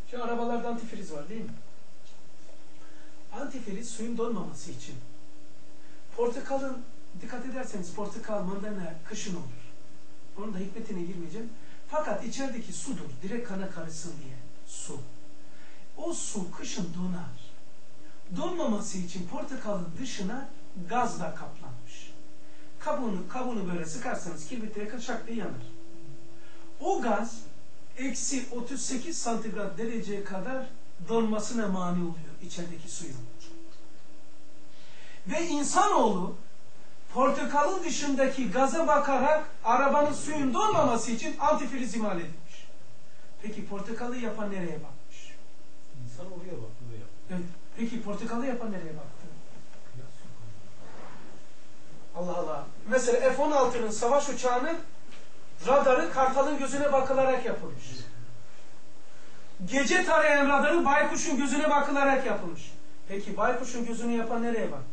Şu arabalarda antifriz var değil mi? Antifriz suyun donmaması için. Portakalın, dikkat ederseniz portakal, mandalina kışın olur. Onun da hikmetine girmeyeceğim. Fakat içerideki sudur. Direkt kana karışsın diye. Su. O su kışın donar. Donmaması için portakalın dışına gazla kaplanmış. Kabuğunu, kabuğunu böyle sıkarsanız kibritle yakın şak diye yanar. O gaz eksi otuz sekiz santigrat dereceye kadar donmasına mani oluyor içerideki suyun. Ve insanoğlu portakalın dışındaki gaza bakarak arabanın suyun donmaması için antifriz imal edilmiş. Peki portakalı yapan nereye bakmış? İnsan oraya bak, buraya. Evet. Peki portakalı yapan nereye baktı? Allah Allah. Mesela F on altının savaş uçağının radarı kartalın gözüne bakılarak yapılmış. Gece tarayan radarı baykuşun gözüne bakılarak yapılmış. Peki baykuşun gözünü yapan nereye bakmış?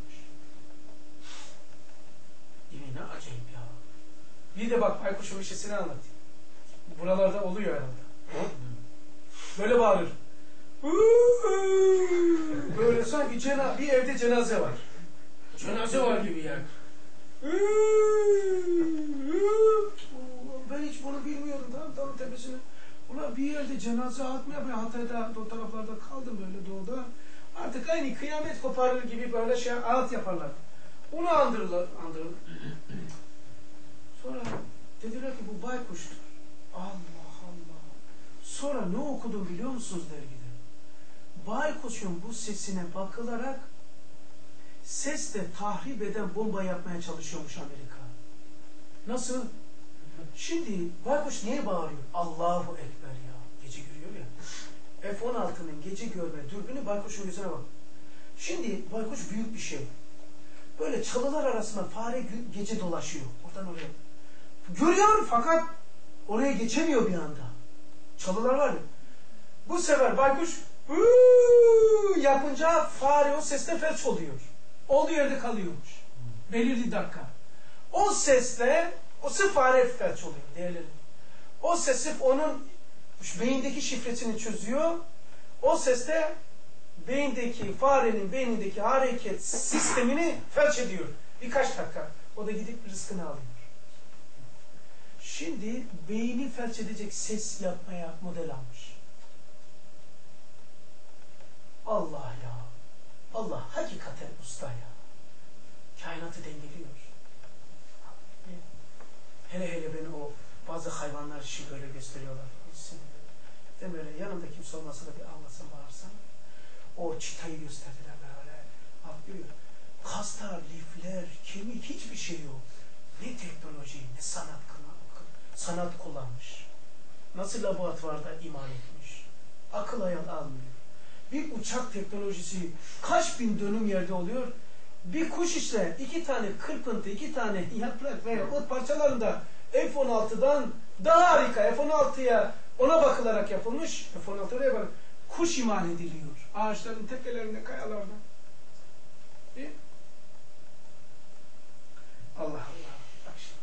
Yine ne acayip ya. Bir de bak baykuşun işisini anlatayım. Buralarda oluyor herhalde. Böyle bağırır. Böyle sanki cena bir evde cenaze var. Cenaze var gibi yani. Ben hiç bunu bilmiyordum. Tamam tamam tepesine. Ulan bir yerde cenaze atmaya ben Hatay'da o taraflarda kaldım böyle doğuda. Artık aynı kıyamet koparır gibi böyle şey ağıt yaparlar. Onu andırırlar. andırırlar. Sonra dediler ki bu baykuştur. Allah Allah. Sonra ne okudum biliyor musunuz dergide? Baykuşun bu sesine bakılarak sesle tahrip eden bomba yapmaya çalışıyormuş Amerika. Nasıl? Şimdi baykuş niye bağırıyor? Allahu Ekber ya. Gece görüyor ya. F on altının gece görme dürbünü baykuşun gözüne bak. Şimdi baykuş büyük bir şey. Böyle çalılar arasında fare gece dolaşıyor. Oradan oraya. Görüyor fakat oraya geçemiyor bir anda. Çalılar var ya. Bu sefer baykuş Hıııı yapınca fare o sesle felç oluyor. Olduğu yerde kalıyormuş. Belirli dakika. O sesle o sırf fare felç oluyor. Diğerleri. O ses sırf onun beyindeki şifresini çözüyor. O sesle beyindeki farenin beynindeki hareket sistemini felç ediyor. Birkaç dakika. O da gidip rızkını alıyor. Şimdi beyni felç edecek ses yapmaya model almış. Allah ya. Allah hakikaten usta ya. Kainatı dengeliyor. Hele hele beni o bazı hayvanlar işi böyle gösteriyorlar. De böyle yanımda kimse olmasa da bir ağlasın bağırsam. O çitayı gösterdiler böyle. Atlıyor. Kaslar, lifler, kemik hiçbir şey yok. Ne teknoloji, ne sanat, sanat kullanmış. Nasıl laboratuvarda imal etmiş. Akıl hayal almıyor. Bir uçak teknolojisi kaç bin dönüm yerde oluyor. Bir kuş işte iki tane kırpıntı, iki tane yaprak veya ot parçalarında F on altıdan daha harika. F on altıya ona bakılarak yapılmış. F on altıya bak. Kuş imal ediliyor. Ağaçların tepelerinde, kayalarda. Değil mi? Allah Allah. Bak şimdi.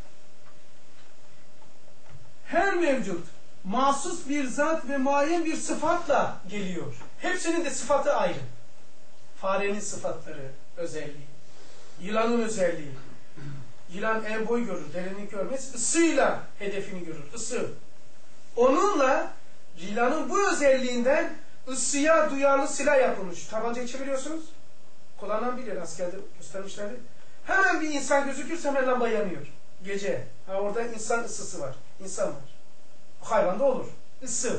Her mevcut mahsus bir zat ve muayyen bir sıfatla geliyor. Hepsinin de sıfatı ayrı. Farenin sıfatları, özelliği. Yılanın özelliği. Yılan en boy görür, derinlik görmez. Isıyla hedefini görür. Isı. Onunla yılanın bu özelliğinden ısıya duyarlı silah yapılmış. Tabancayı çeviriyorsunuz. Kullanan bilir, askerde göstermişlerdi. Hemen bir insan gözükürse hemen lamba yanıyor. Gece. Ha, orada insan ısısı var. İnsan var. Hayvanda olur. Isı.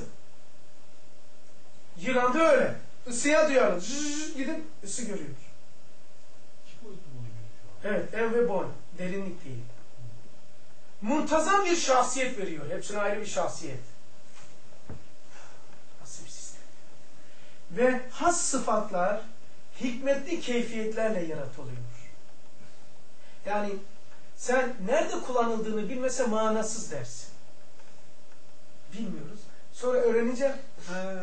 Yılanda öyle. Isıya duyarlı. Zzz, gidin ısı görüyor. Evet, en ve bon. Derinlik değil. Muntazam bir şahsiyet veriyor. Hepsine ayrı bir şahsiyet. Nasıl bir sistem? Ve has sıfatlar hikmetli keyfiyetlerle yaratılıyor. Yani sen nerede kullanıldığını bilmese manasız dersin. Bilmiyoruz. Sonra öğrenince ha.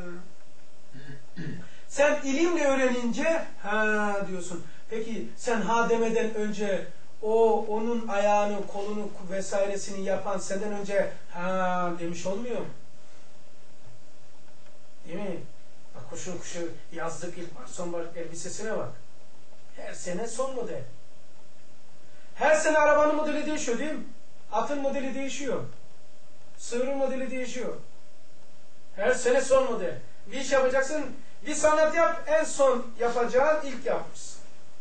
Sen ilimle öğrenince ha diyorsun. Peki sen ha demeden önce o onun ayağını, kolunu vesairesini yapan senden önce ha demiş olmuyor mu? Değil mi? kuşun kuşu yazlık ilkbahar, sonbahar elbisesine bak. Her sene son model. Her sene arabanın modeli değişiyor değil mi? Atın modeli değişiyor. Sığırın modeli değişiyor. Her sene son model. Bir iş yapacaksın, bir sanat yap, en son yapacağın ilk yapmışsın.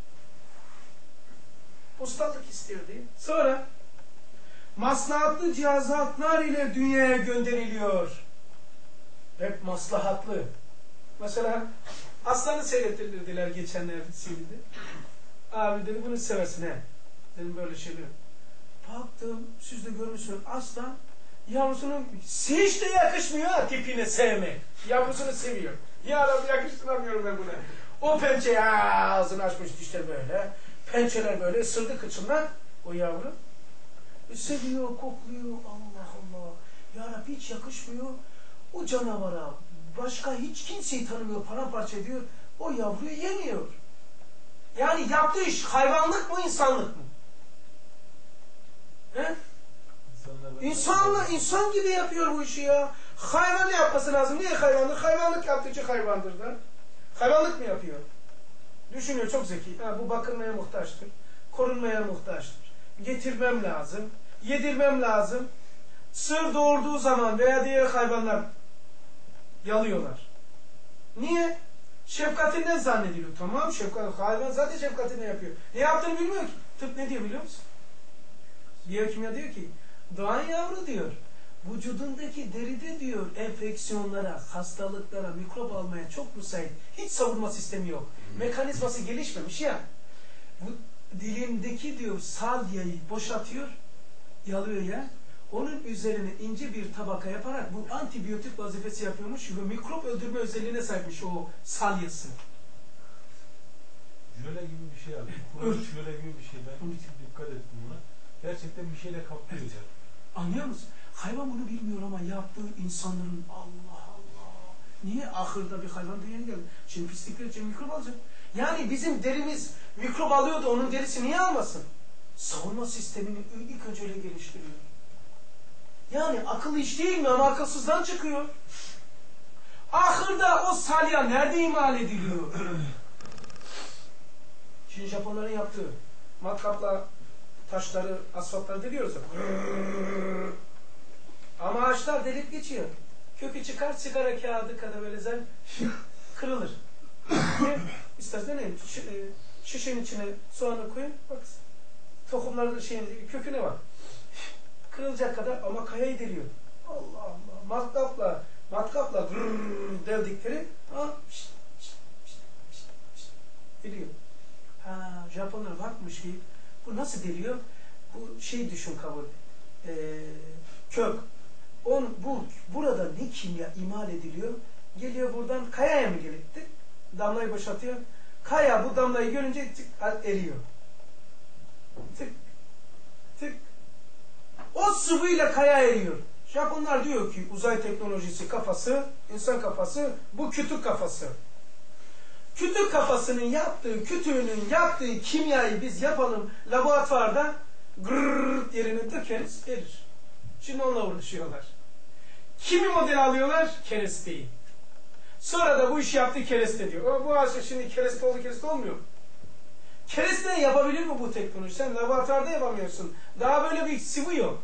Ustalık istiyor değil mi? Sonra maslahatlı cihazatlar ile dünyaya gönderiliyor. Hep maslahatlı. Mesela aslanı seyrettirdiler geçenlerde C V'de. Abi dedi bunu seversin he. Dedim böyle şeyler. Baktım, siz de görmüşsünüz, aslan yavrusunun hiç de yakışmıyor ha tipine sevmek. Yavrusunu seviyor. Ya Rabbi yakıştıramıyorum ben buna. O pençe ağzını açmış dişler böyle. Pençeler böyle ısırdı kıçından o yavru. E, seviyor, kokluyor. Allah Allah. Ya Rabbi hiç yakışmıyor. O canavara başka hiç kimseyi tanımıyor, paramparça ediyor. O yavruyu yemiyor. Yani yaptığı iş hayvanlık mı, insanlık mı? He? İnsanla, insan gibi yapıyor bu işi ya. Hayvan yapması lazım. Niye hayvandır? Hayvanlık yaptığı için hayvandır da. Hayvanlık mı yapıyor? Düşünüyor, çok zeki. Ha, bu bakılmaya muhtaçtır. Korunmaya muhtaçtır. Getirmem lazım. Yedirmem lazım. Sığır doğurduğu zaman veya diğer hayvanlar yalıyorlar. Niye? Şefkatinden zannediliyor. Tamam, şefkat, hayvan zaten şefkatinden yapıyor. Ne yaptığını bilmiyor ki. Tıp ne diyor biliyor musun? Biyokimya diyor ki, doğan yavru diyor, vücudundaki deride diyor, enfeksiyonlara, hastalıklara, mikrop almaya çok müsait. Hiç savunma sistemi yok. Mekanizması gelişmemiş ya. Bu dilindeki diyor salyayı boşaltıyor, yalıyor ya. Onun üzerine ince bir tabaka yaparak bu antibiyotik vazifesi yapıyormuş ve mikrop öldürme özelliğine sahipmiş o salyası. Jöle gibi bir şey abi. Kurumuş jöle gibi bir şey. Ben hiç dikkat ettim buna. Gerçekten bir şeyle kaplıyor. Evet. Anlıyor musun? Hayvan bunu bilmiyor ama yaptığı insanların Allah Allah. Niye ahırda bir hayvan dünyaya geldi? Şimdi pislikler için mikrop alacak. Yani bizim derimiz mikrop alıyordu, onun derisi niye almasın? Savunma sistemini ilk önce öyle geliştiriyor. Yani akıl iş değil mi ama akılsızdan çıkıyor. Ahırda o salya nerede imal ediliyor? Şimdi Japonların yaptığı matkapla taşları, asfaltları deliyoruz. Ama ağaçlar delip geçiyor. Kökü çıkar, sigara kağıdı kadar böyle zen kırılır. İstersen ne? Şişenin içine soğanı koyun, bak tohumların şeyin, köküne bak. Kırılacak kadar ama kayayı deliyor. Allah Allah. Matkapla, matkapla grrrr deldikleri ha, şişt, şişt, şişt, şişt, şişt, deliyor. Ha, Japonlar bakmış ki bu nasıl deliyor? Bu şey düşün kabul. Ee, kök. On, bu, burada ne kimya imal ediliyor? Geliyor buradan kayaya mı gelittik? Damlayı boşaltıyor. Kaya bu damlayı görünce tık eriyor. Tık tık. O sıvıyla kaya eriyor. Japonlar diyor ki uzay teknolojisi kafası, insan kafası, bu kütük kafası. Kütük kafasının yaptığı, kütüğünün yaptığı kimyayı biz yapalım laboratuvarda grrrr yerine dökeriz, erir. Şimdi onunla uğraşıyorlar. Kimi model alıyorlar? Keresteyi. Sonra da bu işi yaptığı kereste diyor. O, bu ağaçta şimdi kereste oldu, kereste olmuyor. Kereste yapabilir mi bu teknoloji? Sen laboratuvarda yapamıyorsun. Daha böyle bir sıvı yok.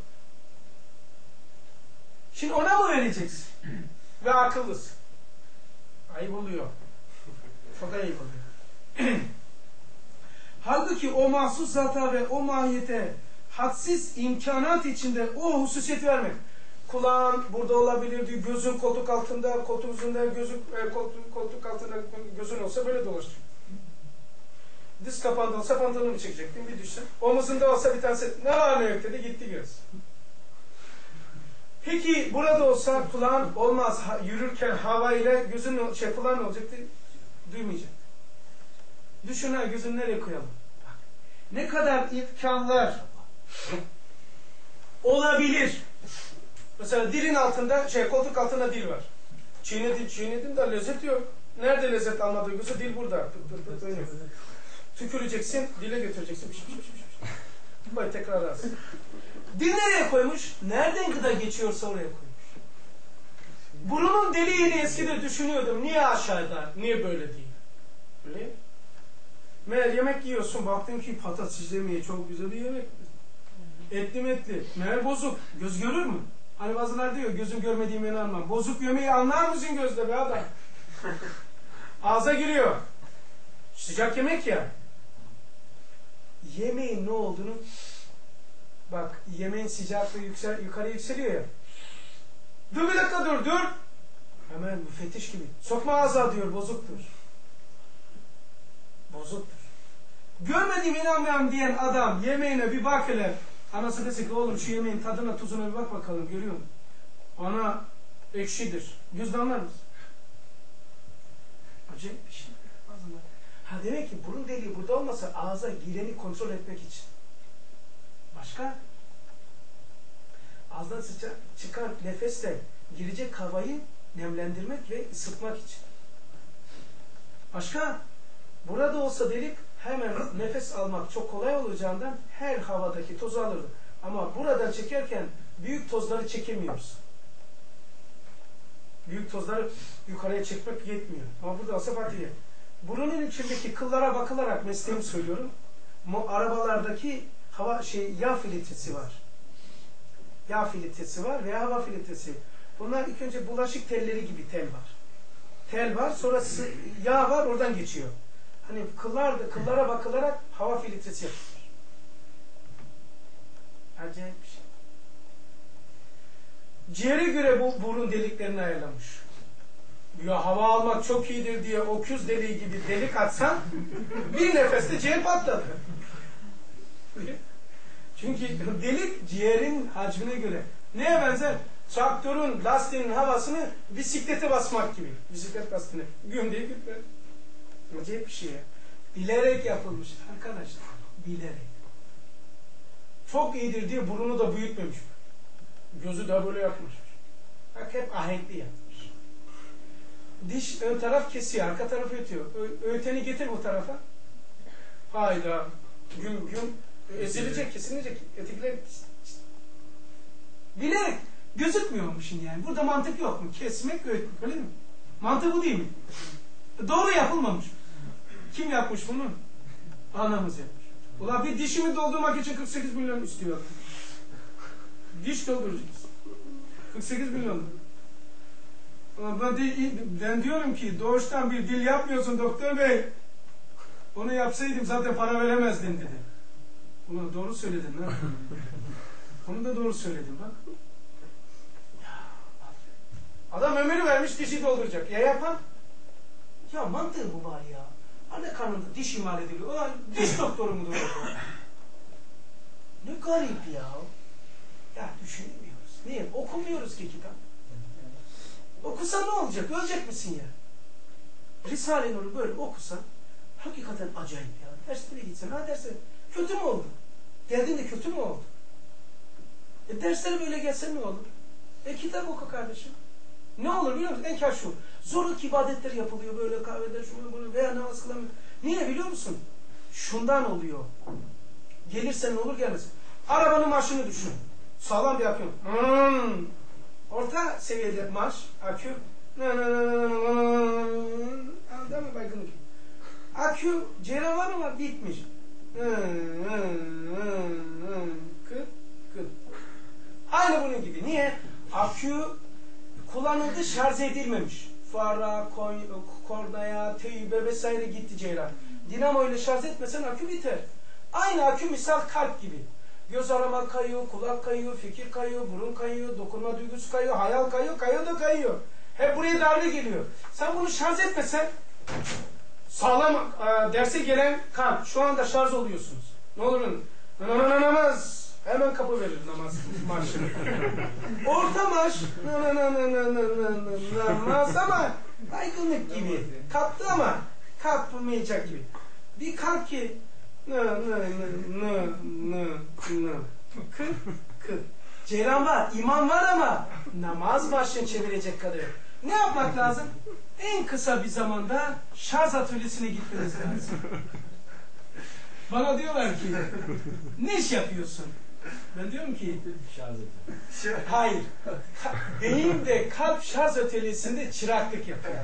Şimdi ona mı vereceksin? Ve akıllısın. Ayıp oluyor. Çok ayıp oluyor. Halbuki o mahsus zata ve o mahiyete hadsiz imkanat içinde o hususiyeti vermek. Kulağın burada olabilir diyor, gözün koltuk altında, koltuk üzerinde, gözün e, koltuk, koltuk altında gözün olsa böyle dolaşır. Diz kapağında olsa pantolonu çekecektin, bir düşsen. Omuzunda olsa bir tanesi, ne var ne yok dedi, gitti göz. Peki burada olsa kulağın olmaz, ha, yürürken hava ile gözün şey kulağın olacaktı, duymayacak. Düşün ha, gözünü nereye koyalım? Bak, ne kadar imkanlar olabilir. Mesela dilin altında, şey koltuk altında dil var. Çiğnedim, çiğnedim de lezzet yok. Nerede lezzet almadığı gözü dil burada. Tüküreceksin, dile götüreceksin. Piş, piş, piş, piş. Böyle tekrar arasın. Dil nereye koymuş? Nereden gıda geçiyorsa oraya koymuş. Burunun deliğini eskide düşünüyordum. Niye aşağıda? Niye böyle değil? Öyle. Meğer yemek yiyorsun. Baktın ki patates yemeği çok güzel bir yemek. Etli metli. Meğer bozuk. Göz görür mü? Hani bazılar diyor gözün görmediğime inanmam. Bozuk yemeği anlar mısın gözle be adam? Ağza giriyor. Sıcak yemek ya. Yemeğin ne olduğunu bak, yemeğin sıcaklığı yüksel, yukarı yükseliyor ya. Dur bir dakika dur dur. Hemen müfettiş gibi. Sokma ağza diyor, bozuktur. Bozuktur. Görmediğime inanmıyorum diyen adam yemeğine bir bak hele. Anası desin ki oğlum şu yemeğin tadına tuzuna bir bak bakalım, görüyor musun? Ana ekşidir. Gözle anlar mısın? Acayip bir şey. Ha demek ki burun deliği burada olmasa ağza gireni kontrol etmek için. Başka? Ağızdan sıcak çıkan nefesle girecek havayı nemlendirmek ve ısıtmak için. Başka? Burada olsa delik hemen nefes almak çok kolay olacağından her havadaki tozu alırdı. Ama buradan çekerken büyük tozları çekemiyoruz. Büyük tozları yukarıya çekmek yetmiyor. Ama burada olsa Fatih'e. Burunun içindeki kıllara bakılarak mesleğimi söylüyorum. Bu arabalardaki hava şey yağ filtresi var. Yağ filtresi var veya hava filtresi. Bunlar ilk önce bulaşık telleri gibi tel var. Tel var, sonra yağ var, oradan geçiyor. Hani kıllar, kıllara bakılarak hava filtresi yapılır. Acayip bir şey. Ciğere göre bu burun deliklerini ayarlamış. Ya hava almak çok iyidir diye okuz deliği gibi delik atsan bir nefeste ciğer patladı. Çünkü delik ciğerin hacmine göre. Neye benzer? Traktörün lastiğinin havasını bisiklete basmak gibi. Bisiklet lastiğine. Güm diye gitme. Acayip bir şey ya. Bilerek yapılmış arkadaşlar. Bilerek. Çok iyidir diye burunu da büyütmemiş. Gözü de böyle yapmış. Bak hep ahenkli yapmış. Diş ön taraf kesiyor, arka tarafı ötüyor. Ö öğüteni getir bu tarafa. Hayda. Güm güm. Ezilecek, kesilecek. Ötekiler bilerek gözükmüyor mu şimdi yani? Burada mantık yok mu? Kesmek, öğütmek, öyle mi? Mantık bu değil mi? Doğru yapılmamış. Kim yapmış bunu? Anamız yapmış. Ulan bir dişimi doldurmak için kırk sekiz milyon istiyor. Diş dolduracağız. kırk sekiz milyon. Ben, de, ben diyorum ki doğuştan bir dil yapmıyorsun doktor bey. Onu yapsaydım zaten para veremezdin dedi. Ulan doğru söyledin lan. Onu da doğru söyledim bak. Adam ömrü vermiş dişi dolduracak. Ya yapan? Ya mantığı bu var ya. Anne karnında diş imal ediliyor. Ulan diş doktoru mudur o? Ne garip ya. Ya düşünemiyoruz. Niye? Okumuyoruz ki kitap. Okusan ne olacak? Ölecek misin ya? Risale-i Nur'u böyle okusan hakikaten acayip ya. Derslere gitsen ha derse kötü mü oldu? Geldiğinde kötü mü oldu? E derslere böyle gelsen ne olur? E kitap oku kardeşim. Ne olur biliyor musun? Enkar şu. Zorluk ibadetler yapılıyor böyle kahvede şunu bunu veya namaz kılamıyor. Niye biliyor musun? Şundan oluyor. Gelirsen ne olur gelmez. Arabanın marşını düşün. Sağlam bir akü. Hmm. Orta seviyede marş, akü. Anladın mı baygınlık? Akü ceyran var ama bitmiş. Kıt kıt. Aynı bunun gibi. Niye? Akü kullanıldı, şarj edilmemiş. Fara, kornaya, teybe vesaire gitti ceyran. Dinamo ile şarj etmesen akü biter. Aynı akü misal kalp gibi. Göz arama kayıyor, kulak kayıyor, fikir kayıyor, burun kayıyor, dokunma duygusu kayıyor, hayal kayıyor, kayıyor da kayıyor. Hep buraya darbe geliyor. Sen bunu şarj etmesen sağlam e, derse gelen kalp. Şu anda şarj oluyorsunuz. Ne olur namaz. Hemen kapı verir namaz marşını. Orta marş namaz ama baygınlık gibi. Kaptı ama kapmayacak gibi. Bir kalp ki nı nı nı nı nı kı kı. Ceyran var, iman var ama namaz başını çevirecek kadar. Ne yapmak lazım? En kısa bir zamanda şarj atölyesine gitmeniz lazım. Bana diyorlar ki ne iş yapıyorsun? Ben diyorum ki Şarj ediyor. hayır. Beyin ve kalp şarj atölyesinde çıraklık yapıyor.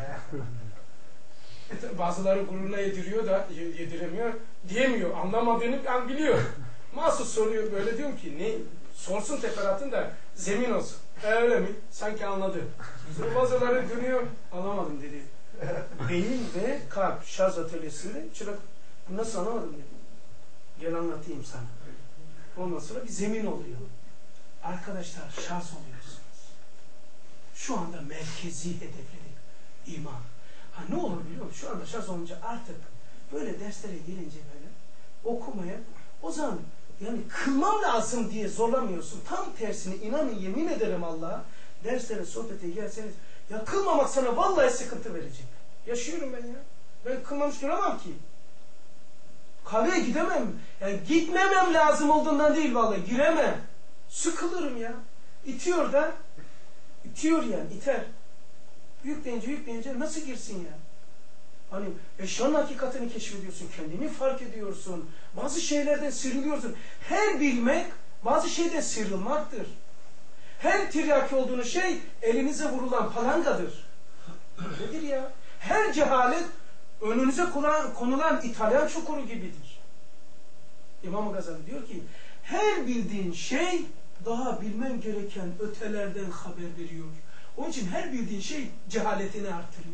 Bazıları gururuna yediriyor da yediremiyor. Diyemiyor. Anlamadığını ben biliyor. Mahsus soruyor böyle, diyorum ki ne? Sorsun teferruatın da zemin olsun. E, öyle mi? Sanki anladı. Sonra bazıları dönüyor. Anlamadım dedi. Beyin ve kalp şarj atölyesinde çırak. Nasıl anlamadım dedi. Gel anlatayım sana. Ondan sonra bir zemin oluyor. Arkadaşlar şarj oluyorsunuz. Şu anda merkezi hedefledik. İman. Ha ne olur biliyor musun? Şu anda şarj olunca artık böyle derslere gelince böyle okumaya, o zaman yani kılmam lazım diye zorlamıyorsun. Tam tersine inanın, yemin ederim Allah'a, derslere, sohbete gelseniz ya kılmamak sana vallahi sıkıntı verecek. Yaşıyorum ben ya. Ben kılmamış duramam ki. Kahveye gidemem. Yani gitmemem lazım olduğundan değil vallahi. Giremem. Sıkılırım ya. İtiyor da. İtiyor yani. iter. Yükleyince yükleyince nasıl girsin ya? Hani eşyanın hakikatini keşfediyorsun. Kendini fark ediyorsun. Bazı şeylerden sıyrılıyorsun. Her bilmek bazı şeyden sıyrılmaktır. Her tiryaki olduğunuz şey elinize vurulan palangadır. Nedir ya? Her cehalet önünüze konulan, konulan İtalyan çukuru gibidir. İmam Gazali diyor ki her bildiğin şey daha bilmen gereken ötelerden haber veriyor. Onun için her bildiğin şey cehaletini artırıyor.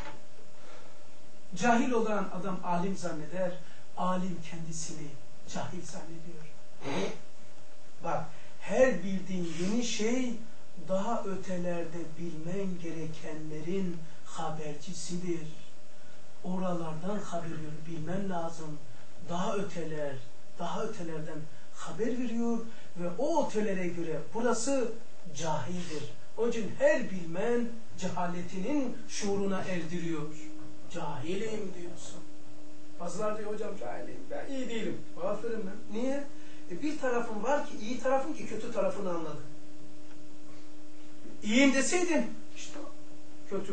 Cahil olan adam alim zanneder, alim kendisini cahil zannediyor. Bak, her bildiğin yeni şey daha ötelerde bilmen gerekenlerin habercisidir. Oralardan haber veriyor, bilmen lazım. Daha öteler, daha ötelerden haber veriyor ve o ötelere göre burası cahildir. Onun için her bilmen cehaletinin şuuruna erdiriyor. Cahilim diyorsun. Bazılar diyor hocam cahilim, ben iyi değilim. Aferin ben. Niye? E bir tarafın var ki iyi tarafın ki kötü tarafını anladın. İyiyim deseydin işte kötü.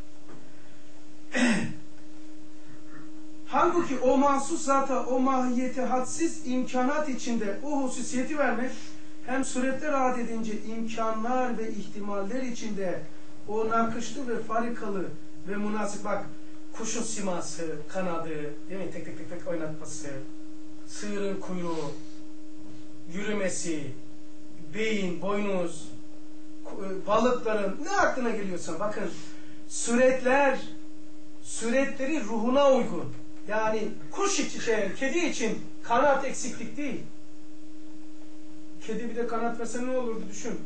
Halbuki o mahsus zata, o mahiyeti hadsiz imkanat içinde o hususiyeti vermek, hem suretler adet edince imkanlar ve ihtimaller içinde o nakışlı ve farikalı ve münasip, bak kuşun siması, kanadı, değil mi? Tek tek tek tek oynatması, sığırın kuyruğu, yürümesi, beyin, boynuz, balıkların ne aklına geliyorsa bakın suretler, suretleri ruhuna uygun. Yani kuş için, şey, kedi için kanat eksiklik değil. Kedi bir de kanat verse ne olurdu düşün.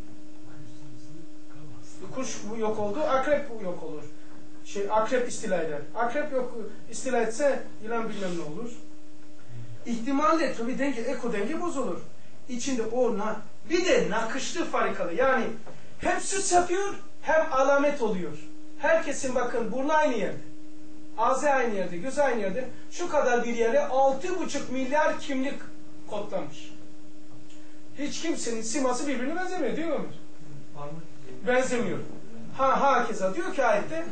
Kuş yok oldu, akrep yok olur. Şey, akrep istila eder. Akrep yok istila etse yılan bilmem ne olur. İhtimalle tabii denge, eko denge bozulur. İçinde o na, bir de nakışlı farikalı. Yani hem süs yapıyor hem alamet oluyor. Herkesin bakın burnu aynı yerde. Ağzı aynı yerde, gözü aynı yerde. Şu kadar bir yere altı buçuk milyar kimlik kodlanmış. Hiç kimsenin siması birbirine benzemiyor değil mi Ömer? Benzemiyor. Ha ha keza diyor ki ayette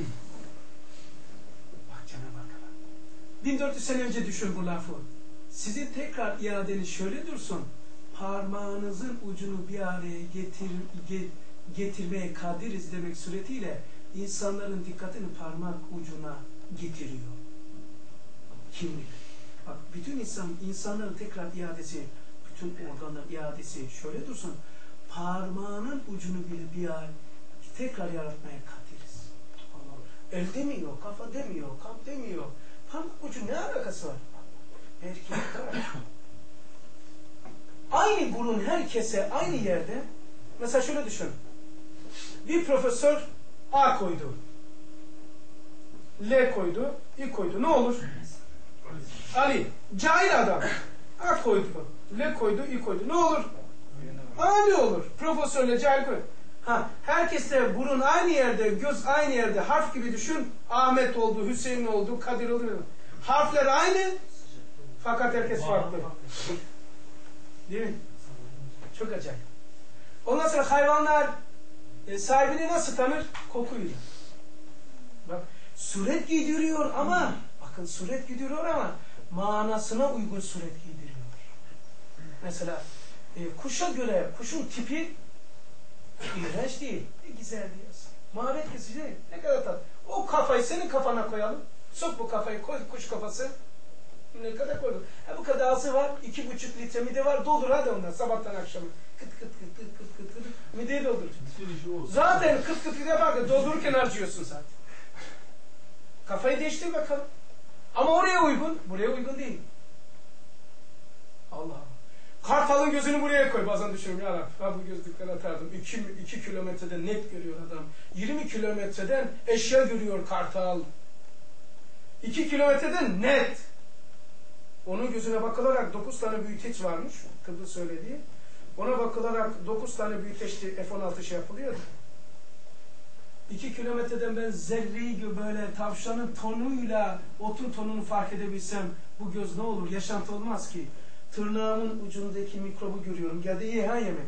bak Cenab-ı Hak bin dört yüz sene önce düşün bu lafı. Sizin tekrar iadeniz şöyle dursun. Parmağınızın ucunu bir araya getir, get, getirmeye kadiriz demek suretiyle insanların dikkatini parmak ucuna getiriyor. Kimlik. Bak bütün insan, insanların tekrar iadesi, bütün organların iadesi şöyle dursun. Parmağının ucunu bile bir ay tekrar yaratmaya kadiriz. Allah. El demiyor, kafa demiyor, kalp demiyor. Parmak ucu ne alakası var? Erkek aynı burun herkese aynı yerde. Mesela şöyle düşün. Bir profesör A koydu. L koydu. I koydu. Ne olur? Ali. Cahil adam. A koydu. L koydu. I koydu. Ne olur? Aynı olur. Profesörle cahil koydu. Ha, herkeste burun aynı yerde, göz aynı yerde, harf gibi düşün. Ahmet oldu, Hüseyin oldu, Kadir oldu. Harfler aynı. Fakat herkes farklı. Değil mi? Çok acayip. Ondan sonra hayvanlar e, sahibini nasıl tanır? Kokuyla. Bak, suret giydiriyor ama bakın suret giydiriyor ama manasına uygun suret giydiriyor. Mesela e, kuşa göre kuşun tipi iğrenç değil. Ne güzel diyorsun. Muhabbet kesici değil. Ne kadar tatlı. O kafayı senin kafana koyalım. Sok bu kafayı, koy kuş kafası. Ne kadar koydun? Ha, bu kadar ağzı var. iki buçuk litre mide var. Doldur hadi ondan sabahtan akşama. Kıt kıt kıt kıt kıt kıt kıt. Mideyi doldur. Zaten kıt kıt kıt yaparken doldururken harcıyorsun zaten. Kafayı değiştir bakalım. Ama oraya uygun. Buraya uygun değil. Allah Allah. Kartalın gözünü buraya koy. Bazen düşünüyorum ya Rabbi. Ha bu gözlükten atardım. iki, iki kilometreden net görüyor adam. yirmi kilometreden eşya görüyor kartal. iki kilometreden net. Onun gözüne bakılarak dokuz tane büyüteç varmış. Tıbbı söylediği. Ona bakılarak dokuz tane büyüteçli F on altı şey yapılıyordu. iki kilometreden ben zerreyi gibi böyle tavşanın tonuyla otun tonunu fark edebilsem bu göz ne olur? Yaşantı olmaz ki. Tırnağımın ucundaki mikrobu görüyorum. Geldi iyi ha yemek.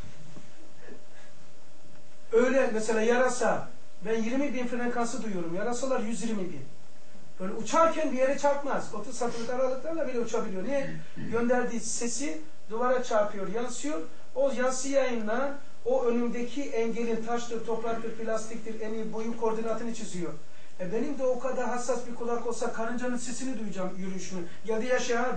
Öyle mesela yarasa. Ben yirmi bin frekansı duyuyorum. Yarasalar yüz yirmi bin. Böyle uçarken bir yere çarpmaz. otuz santimetre aralıklarla bile uçabiliyor. Niye? Gönderdiği sesi duvara çarpıyor, yansıyor. O yansı yayınla o önümdeki engelin taştır, topraktır, plastiktir, eni, boyu koordinatını çiziyor. E benim de o kadar hassas bir kulak olsa karıncanın sesini duyacağım, yürüyüşünü. Geldi yaşa hadi.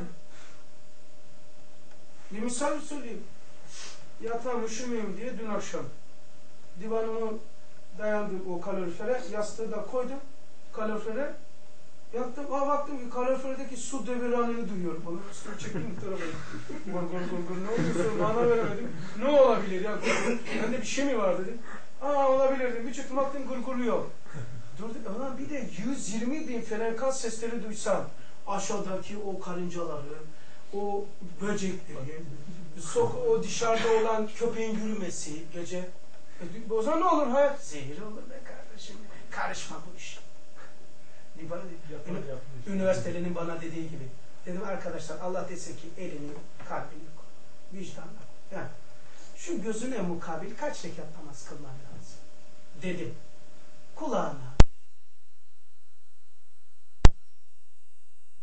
Bir misal söyleyeyim. Yatağım üşümeyeyim diye dün akşam divanımı dayandım o kalorifere, yastığı da koydum kalorifere. Yattım, aa baktım ki kaloriferdeki su devranını duyuyorum. Onu üstüne çektim bu tarafa. Gor gor gor gor ne oluyorsa bana veremedim. Ne olabilir ya? Bende bir şey mi var dedim. Aa olabilir dedim. Bir çıktım baktım gurgurluyor. Durduk ama bir de yüz yirmi bin frekans sesleri duysam aşağıdaki o karıncaları, o böcekleri, sok, o dışarıda olan köpeğin yürümesi gece. E, o zaman ne olur hayat? Zehir olur be kardeşim. Karışma bu iş. Üniversitelerinin bana dediği gibi. Dedim arkadaşlar Allah desin ki elini, kalbini koy. Vicdanla. Yani şu gözüne mukabil kaç rekat namaz kılman lazım? Dedim. Kulağına